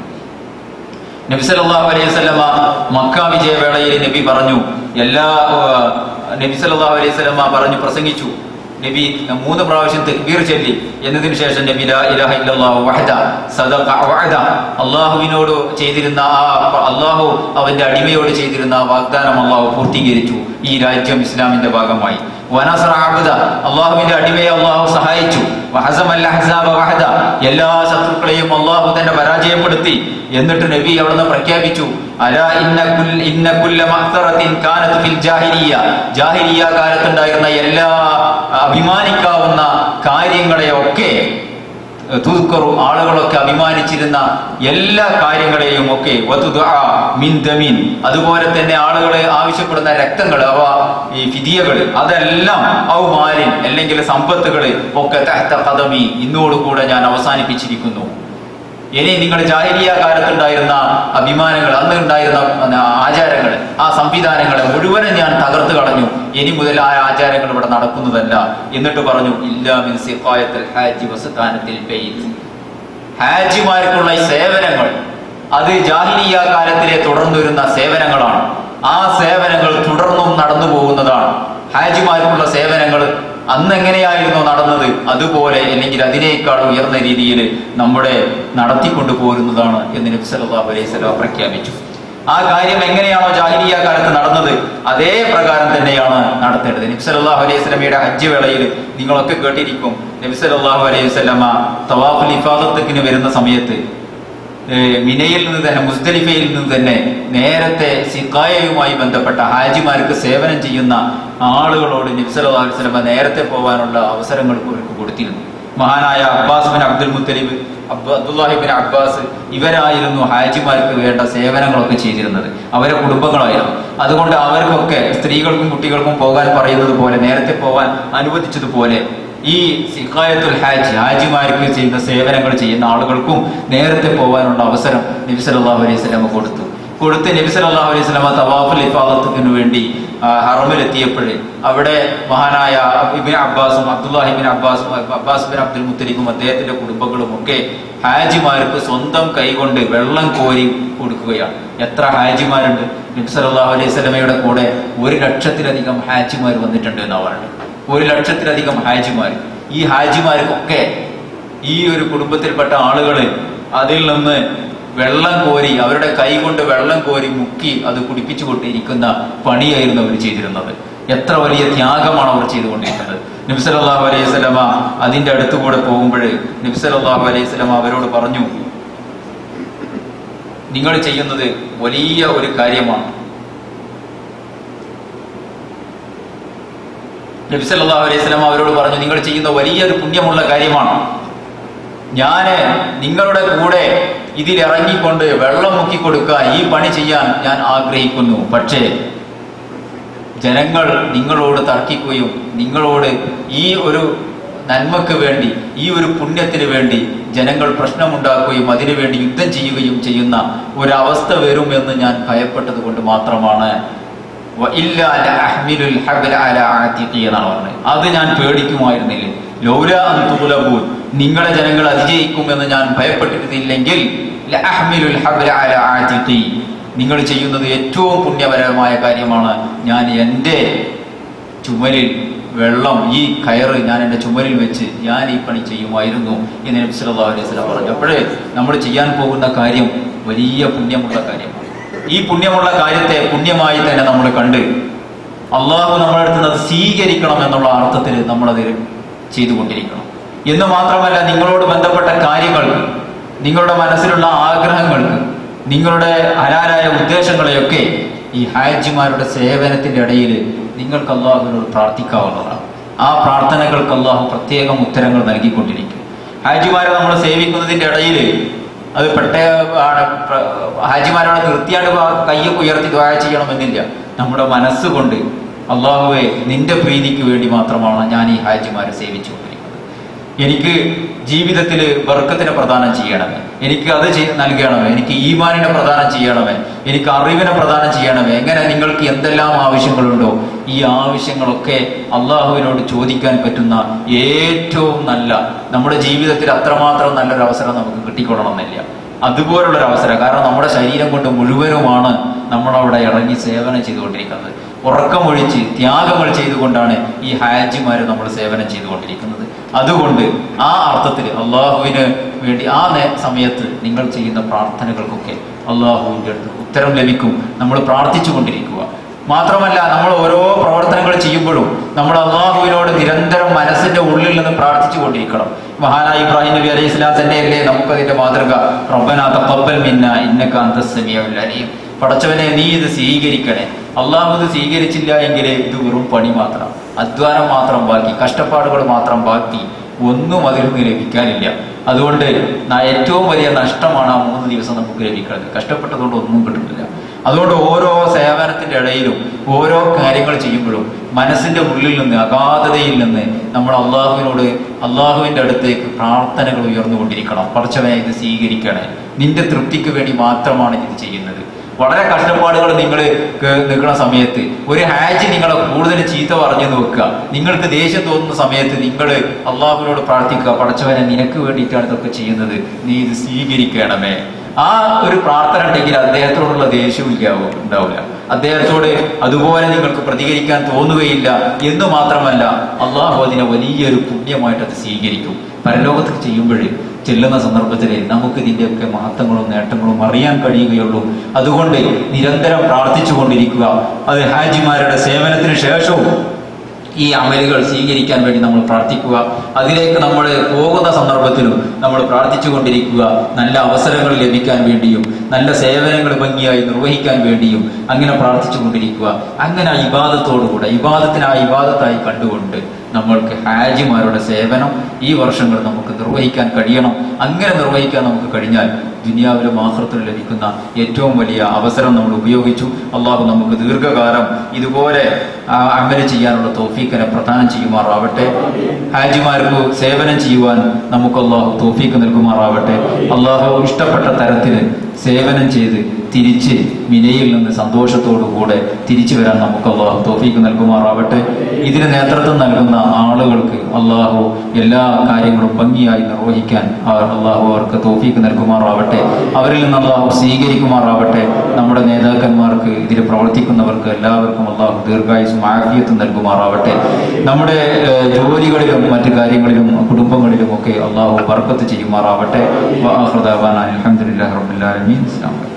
നബി സല്ലല്ലാഹു അലൈഹി വസല്ലമ മക്ക വിജയവേളയിൽ നബി പറഞ്ഞു, എല്ലാ നബി സല്ലല്ലാഹു അലൈഹി വസല്ലമ പറഞ്ഞു പ്രസംഗിച്ചു. നബി മൂന്ന് പ്രാവശ്യം തക്ബീർ ചൊല്ലി എന്നതിന് ശേഷം നബി ലാ ഇലാഹ ഇല്ലല്ലാഹു വഹദ സദഖ വഅദ, അല്ലാഹുവിനോട് ചെയ്തിരുന്ന ആ അല്ലാഹു അവന്റെ അടിമയോട് ചെയ്തിരുന്ന ആ വാഗ്ദാനം അല്ലാഹു പൂർത്തീകരിച്ചു. ഈ രാജ്യം ഇസ്ലാമിന്റെ ഭാഗമായി. വനസറ അബ്ദ, അല്ലാഹുവിന്റെ അടിമയെ അല്ലാഹു സഹായിച്ചു. വഹസമൽ അഹ്സാബ വഹദ, എല്ലാ ശത്രുക്കളെയും അല്ലാഹു തന്നെ പരാജയപ്പെടുത്തി. എന്നിട്ട് നബി അവിടുന്ന് പ്രഖ്യാപിച്ചു, അലാ ഇന്ന കുൽ ഇന്ന കുല്ല മഅ്സറത്തിൻ കാനത് ഫിൽ ജാഹിലിയ്യ, ജാഹിലിയ്യ കാലത്തുണ്ടായിരുന്ന എല്ലാ അഭിമാനിക്കാവുന്ന കാര്യങ്ങളെയൊക്കെ തുദ്കറു, ആളുകളൊക്കെ അഭിമാനിച്ചിരുന്ന എല്ലാ കാര്യങ്ങളെയും ഒക്കെ വതുദഅ മിൻ ദമിൻ, അതുപോലെ തന്നെ ആളുകളെ ആവശ്യപ്പെടുന്ന രക്തങ്ങൾ, അവ ഈ ഫിദിയകൾ, അതെല്ലാം ഔ മാലിൻ അല്ലെങ്കിൽ സമ്പത്തുകൾ ഒക്കെ തഹ്ത ഖദമി, ഇന്നോടുകൂടെ ഞാൻ അവസാനിപ്പിച്ചിരിക്കുന്നു. ഇനി നിങ്ങൾ ജാഹിലിയ്യ കാലത്തുണ്ടായിരുന്ന അഭിമാനങ്ങൾ, അന്ന് ഉണ്ടായിരുന്ന ആചാരങ്ങൾ, ആ സംവിധാനങ്ങളെ മുഴുവനും ഞാൻ തകർത്ത് കളഞ്ഞു. ഇനി മുതൽ ആ ആചാരങ്ങൾ ഇവിടെ നടക്കുന്നതല്ല. എന്നിട്ട് പറഞ്ഞു, ഇല്ലാ മിൻ സിഖായത്തിൽ ഹാജി വസഖാനത്തിൽ ബൈത്ത്, ഹാജിമാർക്കുള്ള സേവനങ്ങൾ അത് ജാഹിലിയ്യ കാലത്തിലെ തുടർന്നു വരുന്ന സേവനങ്ങളാണ്. ആ സേവനങ്ങൾ തുടർന്നും നടന്നു പോകുന്നതാണ്. ഹാജിമാർക്കുള്ള സേവനങ്ങൾ അന്ന് എങ്ങനെയായിരുന്നു നടന്നത് അതുപോലെ അല്ലെങ്കിൽ അതിനേക്കാൾ ഉയർന്ന രീതിയിൽ നമ്മുടെ നടത്തിക്കൊണ്ടു പോരുന്നതാണ് എന്ന് നബി സല്ലല്ലാഹു അലൈഹി വസല്ലം പ്രഖ്യാപിച്ചു. ആ കാര്യം എങ്ങനെയാണോ ജാഹിലിയ്യ കാലത്ത് നടന്നത് അതേ പ്രകാരം തന്നെയാണ് നടത്തേണ്ടത്. നബി സല്ലല്ലാഹു അലൈഹി വസല്ലമയുടെ ഹജ്ജ് വേളയിൽ നിങ്ങളൊക്കെ കേട്ടിരിക്കും, നബി സല്ലല്ലാഹു അലൈഹി വസല്ലമ തവാഫുൽ ഇഫാദത്തിന് വരുന്ന സമയത്ത് മിനയിൽ നിന്ന് തന്നെ, മുസ്ദലിഫയിൽ നിന്ന് തന്നെ നേരത്തെ സിഖായയുമായി ബന്ധപ്പെട്ട ഹാജിമാർക്ക് സേവനം ചെയ്യുന്ന ആളുകളോട് നബി സല്ലല്ലാഹു അലൈഹി വസല്ലം നേരത്തെ പോകാനുള്ള അവസരങ്ങൾ അവർക്ക് കൊടുത്തിരുന്നു. മഹാനായ Abbas bin Abdul Muttalib, Abdullahi bin Abbas, ഇവരായിരുന്നു ഹാജിമാർക്ക് വേണ്ട സേവനങ്ങളൊക്കെ ചെയ്തിരുന്നത്. അവരെ കുടുംബങ്ങളായിരുന്നു. അതുകൊണ്ട് അവർക്കൊക്കെ സ്ത്രീകൾക്കും കുട്ടികൾക്കും പോകാൻ പറയുന്നത് പോലെ, നേരത്തെ പോകാൻ അനുവദിച്ചതുപോലെ ഈ സിഖായത്തുൽ ഹാജ്, ഹാജിമാർക്ക് ചെയ്യുന്ന സേവനങ്ങൾ ചെയ്യുന്ന ആളുകൾക്കും നേരത്തെ പോകാനുള്ള അവസരം നബി സല്ലല്ലാഹു അലൈഹി വസല്ലം കൊടുത്തു കൊടുത്ത് നബി സല്ലല്ലാഹു അലൈഹി വസല്ലം തവാഫുൽ ഇഫാദത്തിന് വേണ്ടി ഹറമിലെത്തിയപ്പോൾ അവിടെ മഹാനായ ഇബ്നു അബ്ബാസും അബ്ദുല്ലാഹി ഇബ്നു അബ്ബാസും അബ്ബാസ് ബിൻ അബ്ദുൽ മുത്തലിബും അദ്ദേഹത്തിന്റെ കുടുംബങ്ങളും ഒക്കെ ഹാജിമാർക്ക് സ്വന്തം കൈകൊണ്ട് വെള്ളം കോരി കൊടുക്കുകയാണ്. എത്ര ഹാജിമാരുണ്ട്? നബി സല്ലല്ലാഹു അലൈഹി വസല്ലമയുടെ കൂടെ ഒരു ലക്ഷത്തിലധികം ഹാജിമാർ വന്നിട്ടുണ്ട് എന്നാ പറയുന്നത്. ഒരു ലക്ഷത്തിലധികം ഹാജിമാർ. ഈ ഹാജിമാർക്കൊക്കെ ഈ ഒരു കുടുംബത്തിൽപ്പെട്ട ആളുകൾ അതിൽ നിന്ന് വെള്ളം കോരി, അവരുടെ കൈ കൊണ്ട് വെള്ളം കോരി മുക്കി അത് കുടിപ്പിച്ചു കൊണ്ടിരിക്കുന്ന പണിയായിരുന്നു അവർ ചെയ്തിരുന്നത്. എത്ര വലിയ ത്യാഗമാണ് അവർ ചെയ്തുകൊണ്ടിരിക്കുന്നത്. നബി സല്ലല്ലാഹു അലൈഹി വസല്ലമ അതിന്റെ അടുത്തുകൂടെ പോകുമ്പോൾ നബി സല്ലല്ലാഹു അലൈഹി വസല്ലമ അവരോട് പറഞ്ഞു, നിങ്ങൾ ചെയ്യുന്നത് വലിയ ഒരു കാര്യമാണ്. നബി സല്ലല്ലാഹു അലൈഹി വസല്ലമ അവരോട് പറഞ്ഞു, നിങ്ങൾ ചെയ്യുന്ന വലിയൊരു പുണ്യമുള്ള കാര്യമാണ്. ഞാന് നിങ്ങളുടെ കൂടെ ഇതിലിറങ്ങിക്കൊണ്ട് വെള്ളം മുക്കിക്കൊടുക്കാൻ, ഈ പണി ചെയ്യാൻ ഞാൻ ആഗ്രഹിക്കുന്നു. പക്ഷേ ജനങ്ങൾ നിങ്ങളോട് തർക്കിക്കുകയും നിങ്ങളോട് ഈ ഒരു നന്മക്ക് വേണ്ടി, ഈ ഒരു പുണ്യത്തിന് വേണ്ടി ജനങ്ങൾ പ്രശ്നമുണ്ടാക്കുകയും അതിനുവേണ്ടി യുദ്ധം ചെയ്യുകയും ചെയ്യുന്ന ഒരവസ്ഥ വരുമെന്ന് ഞാൻ ഭയപ്പെട്ടത് കൊണ്ട് മാത്രമാണ് എന്നാണ് പറഞ്ഞത്. അത് ഞാൻ പേടിക്കുമായിരുന്നില്ലേ. ലൗലാ അൻ തുഗ്ലബൂൻ, നിങ്ങളെ ജനങ്ങൾ അതിജയിക്കുമെന്ന് ഞാൻ ഭയപ്പെട്ടിരുന്നില്ലെങ്കിൽ നിങ്ങൾ ചെയ്യുന്നത് ഏറ്റവും പുണ്യപരമായ കാര്യമാണ്. ഞാൻ എൻ്റെ ചുമലിൽ വെള്ളം, ഈ കയറ് ഞാൻ എൻ്റെ ചുമലിൽ വെച്ച് ഞാൻ ഈ പണി ചെയ്യുമായിരുന്നു എന്ന് നബി സല്ലല്ലാഹു അലൈഹി വസല്ലം പറഞ്ഞു. അപ്പോഴേ നമ്മൾ ചെയ്യാൻ പോകുന്ന കാര്യം വലിയ പുണ്യമുള്ള കാര്യമാണ്. ഈ പുണ്യമുള്ള കാര്യത്തെ പുണ്യമായി തന്നെ നമ്മൾ കണ്ട് അള്ളാഹു നമ്മുടെ അടുത്ത് അത് സ്വീകരിക്കണം എന്നുള്ള അർത്ഥത്തിൽ നമ്മളത് ചെയ്തുകൊണ്ടിരിക്കണം. എന്ന് മാത്രമല്ല, നിങ്ങളോട് ബന്ധപ്പെട്ട കാര്യങ്ങൾക്ക്, നിങ്ങളുടെ മനസ്സിലുള്ള ആഗ്രഹങ്ങൾക്ക്, നിങ്ങളുടെ ഹലാലായ ഉദ്ദേശങ്ങളെയൊക്കെ ഈ ഹാജിമാരുടെ സേവനത്തിന്റെ ഇടയിൽ നിങ്ങൾക്ക് അള്ളാഹുവിനോട് പ്രാർത്ഥിക്കാവുന്നതാണ്. ആ പ്രാർത്ഥനകൾക്ക് അള്ളാഹു പ്രത്യേകം ഉത്തരങ്ങൾ നൽകിക്കൊണ്ടിരിക്കും. ഹാജിമാരെ നമ്മൾ സേവിക്കുന്നതിന്റെ ഇടയിൽ അത് പ്രത്യേക ഹാജിമാരോട് നിർത്തിയാണ്ട് കയ്യൊക്കെ ഉയർത്തി ദുആ ചെയ്യണമെന്നില്ല. നമ്മുടെ മനസ്സുകൊണ്ട് അള്ളാഹുവെ, നിന്റെ പ്രീതിക്ക് വേണ്ടി മാത്രമാണ് ഞാൻ ഈ ഹാജിമാരെ സേവിച്ചു കൊണ്ടിരിക്കുന്നത്. എനിക്ക് ജീവിതത്തിൽ ബർക്കത്തിനെ പ്രദാനം ചെയ്യണമേ, എനിക്ക് അത് നൽകണമേ, എനിക്ക് ഈമാനിനെ പ്രദാനം ചെയ്യണമേ, എനിക്ക് അറിവിനെ പ്രദാനം ചെയ്യണമേ. എങ്ങനെ നിങ്ങൾക്ക് എന്തെല്ലാം ആവശ്യങ്ങളുണ്ടോ ഈ ആവശ്യങ്ങളൊക്കെ അള്ളാഹുവിനോട് ചോദിക്കാൻ പറ്റുന്ന ഏറ്റവും നല്ല, നമ്മുടെ ജീവിതത്തിൽ അത്രമാത്രം നല്ലൊരു അവസരം നമുക്ക് കിട്ടിക്കൊള്ളണമെന്നില്ല. അതുപോലുള്ളൊരു അവസരം. കാരണം നമ്മുടെ ശരീരം കൊണ്ട് മുഴുവനുമാണ് നമ്മളവിടെ ഇറങ്ങി സേവനം ചെയ്തുകൊണ്ടിരിക്കുന്നത്. ഉറക്കമൊഴിച്ച് ത്യാഗങ്ങൾ ചെയ്തുകൊണ്ടാണ് ഈ ഹാജിമാര് നമ്മൾ സേവനം ചെയ്തുകൊണ്ടിരിക്കുന്നത്. അതുകൊണ്ട് ആ അർത്ഥത്തിൽ അള്ളാഹുവിന് വേണ്ടി ആ സമയത്ത് നിങ്ങൾ ചെയ്യുന്ന പ്രാർത്ഥനകൾക്കൊക്കെ അള്ളാഹുവിൻ്റെ അടുത്ത് ഉത്തരം ലഭിക്കും. നമ്മൾ പ്രാർത്ഥിച്ചു കൊണ്ടിരിക്കുക. മാത്രമല്ല, നമ്മൾ ഓരോ പ്രവർത്തനങ്ങൾ ചെയ്യുമ്പോഴും നമ്മൾ അള്ളാഹുവിനോട് നിരന്തരം മനസ്സിന്റെ ഉള്ളിൽ നിന്ന് പ്രാർത്ഥിച്ചു കൊണ്ടിരിക്കണം. മഹാനായ ഇബ്രാഹിം നബി അലൈഹി സ്വലാം തന്നെയല്ലേ നമുക്കതിന്റെ മാതൃക. റബ്ബനാ തഖബ്ബൽ മിന്നാ ഇന്നക അൻതസ് സമീഉൽ അലീം. പടച്ചവനെ, നീ ഇത് സ്വീകരിക്കണേ. അള്ളാഹു ഇത് സ്വീകരിച്ചില്ല എങ്കിൽ ഇത് വെറും പണി മാത്രം, അധ്വാനം മാത്രം ബാക്കി, കഷ്ടപ്പാടുകൾ മാത്രം ബാക്കി, ഒന്നും അതിൽ നിന്ന് ലഭിക്കാനില്ല. അതുകൊണ്ട് ഏറ്റവും വലിയ നഷ്ടമാണ് ആ മൂന്ന് ദിവസം നമുക്ക് ലഭിക്കുന്നത്. കഷ്ടപ്പെട്ടതുകൊണ്ട് ഒന്നും കിട്ടുന്നില്ല. അതുകൊണ്ട് ഓരോ സേവനത്തിന്റെ ഇടയിലും ഓരോ കാര്യങ്ങൾ ചെയ്യുമ്പോഴും മനസ്സിന്റെ ഉള്ളിൽ നിന്ന്, അഗാധതയിൽ നിന്ന് നമ്മൾ അള്ളാഹുവിനോട്, അള്ളാഹുവിന്റെ അടുത്തേക്ക് പ്രാർത്ഥനകൾ ഉയർന്നുകൊണ്ടിരിക്കണം. പടച്ചവനെ, ഇത് സ്വീകരിക്കണേ, നിന്റെ തൃപ്തിക്ക് വേണ്ടി മാത്രമാണ് ഇത് ചെയ്യുന്നത്. വളരെ കഷ്ടപ്പാടുകൾ നിങ്ങൾ നിൽക്കുന്ന സമയത്ത് ഒരു ഹാജി നിങ്ങളെ കൂടുതൽ ചീത്ത പറഞ്ഞു നോക്കുക, നിങ്ങൾക്ക് ദേഷ്യം തോന്നുന്ന സമയത്ത് നിങ്ങൾ അള്ളാഹുവിനോട് പ്രാർത്ഥിക്കുക, പടച്ചവനെ, നിനക്ക് വേണ്ടിയിട്ടാണ് ഇതൊക്കെ ചെയ്യുന്നത്, നീ ഇത് സ്വീകരിക്കണമേ. ആ ഒരു പ്രാർത്ഥന ഉണ്ടെങ്കിൽ അദ്ദേഹത്തോടുള്ള ദേഷ്യവും ഇല്ലാവും ഉണ്ടാവില്ല. അദ്ദേഹത്തോട് അതുപോലെ നിങ്ങൾക്ക് പ്രതികരിക്കാൻ തോന്നുകയില്ല. എന്ന് മാത്രമല്ല, അള്ളാഹു അതിനെ വലിയൊരു പുണ്യമായിട്ട് അത് സ്വീകരിക്കും. പരലോകത്ത് ചെയ്യുമ്പോഴേ ചെല്ലുന്ന സന്ദർഭത്തിൽ നമുക്ക് ഇതിൻ്റെയൊക്കെ മഹത്വങ്ങളും നേട്ടങ്ങളും അറിയാൻ കഴിയുകയുള്ളൂ. അതുകൊണ്ട് നിരന്തരം പ്രാർത്ഥിച്ചു കൊണ്ടിരിക്കുക. അത് ഹാജിമാരുടെ സേവനത്തിന് ശേഷവും ഈ അമലുകൾ സ്വീകരിക്കാൻ വേണ്ടി നമ്മൾ പ്രാർത്ഥിക്കുക. അതിലേക്ക് നമ്മൾ പോകുന്ന സന്ദർഭത്തിലും നമ്മൾ പ്രാർത്ഥിച്ചു കൊണ്ടിരിക്കുക, നല്ല അവസരങ്ങൾ ലഭിക്കാൻ വേണ്ടിയും നല്ല സേവനങ്ങൾ ഭംഗിയായി നിർവഹിക്കാൻ വേണ്ടിയും അങ്ങനെ പ്രാർത്ഥിച്ചു കൊണ്ടിരിക്കുക. അങ്ങനെ ഇബാദത്തോടുകൂടെ ഇബാദത്തിനാ ഇബാദത്തായി കണ്ടുകൊണ്ട് നമ്മൾക്ക് ഹാജിമാരുടെ സേവനം ഈ വർഷങ്ങൾ നമുക്ക് നിർവഹിക്കാൻ കഴിയണം. അങ്ങനെ നിർവഹിക്കാൻ നമുക്ക് കഴിഞ്ഞാൽ ദുനിയാവിലും ആഖിറത്തിലും ലഭിക്കുന്ന ഏറ്റവും വലിയ അവസരം നമ്മൾ ഉപയോഗിച്ചു. അള്ളാഹു നമുക്ക് ദീർഘകാലം ഇതുപോലെ അമല് ചെയ്യാനുള്ള തൗഫീഖിനെ പ്രദാനം ചെയ്യുമാറാവട്ടെ. ഹാജിമാർക്ക് സേവനം ചെയ്യുവാൻ നമുക്ക് അള്ളാഹു തൗഫീഖ് നൽകുമാറാവട്ടെ. അള്ളാഹു ഇഷ്ടപ്പെട്ട തരത്തിൽ സേവനം ചെയ്ത് തിരിച്ച് മിനയിൽ നിന്ന് സന്തോഷത്തോടുകൂടെ തിരിച്ചു വരാൻ നമുക്ക് അള്ളാഹു തൗഫീഖ് നൽകുമാറാവട്ടെ. ഇതിന് നേതൃത്വം നൽകുന്ന ആളുകൾക്ക് അള്ളാഹു എല്ലാ കാര്യങ്ങളും ഭംഗിയായി നിർവഹിക്കാൻ അള്ളാഹു അവർക്ക് തൗഫീഖ് നൽകുമാറാവട്ടെ. അവരിൽ നിന്ന് അള്ളാഹു സ്വീകരിക്കുമാറാവട്ടെ. നമ്മുടെ നേതാക്കന്മാർക്ക് ഇതിൽ പ്രവർത്തിക്കുന്നവർക്ക് എല്ലാവർക്കും അള്ളാഹു ദീർഘായുസ്സും ആഫിയത്തും നൽകുമാറാവട്ടെ. നമ്മുടെ ജോലികളിലും മറ്റു കാര്യങ്ങളിലും കുടുംബങ്ങളിലും ഒക്കെ അള്ളാഹു ബർക്കത്ത് ചെയ്യുമാറാവട്ടെ. വആഖിറു ദഅവാനാ അൽഹംദുലില്ലാഹി റബ്ബിൽ ആലമീൻ. അസ്സലാമു അലൈക്കും.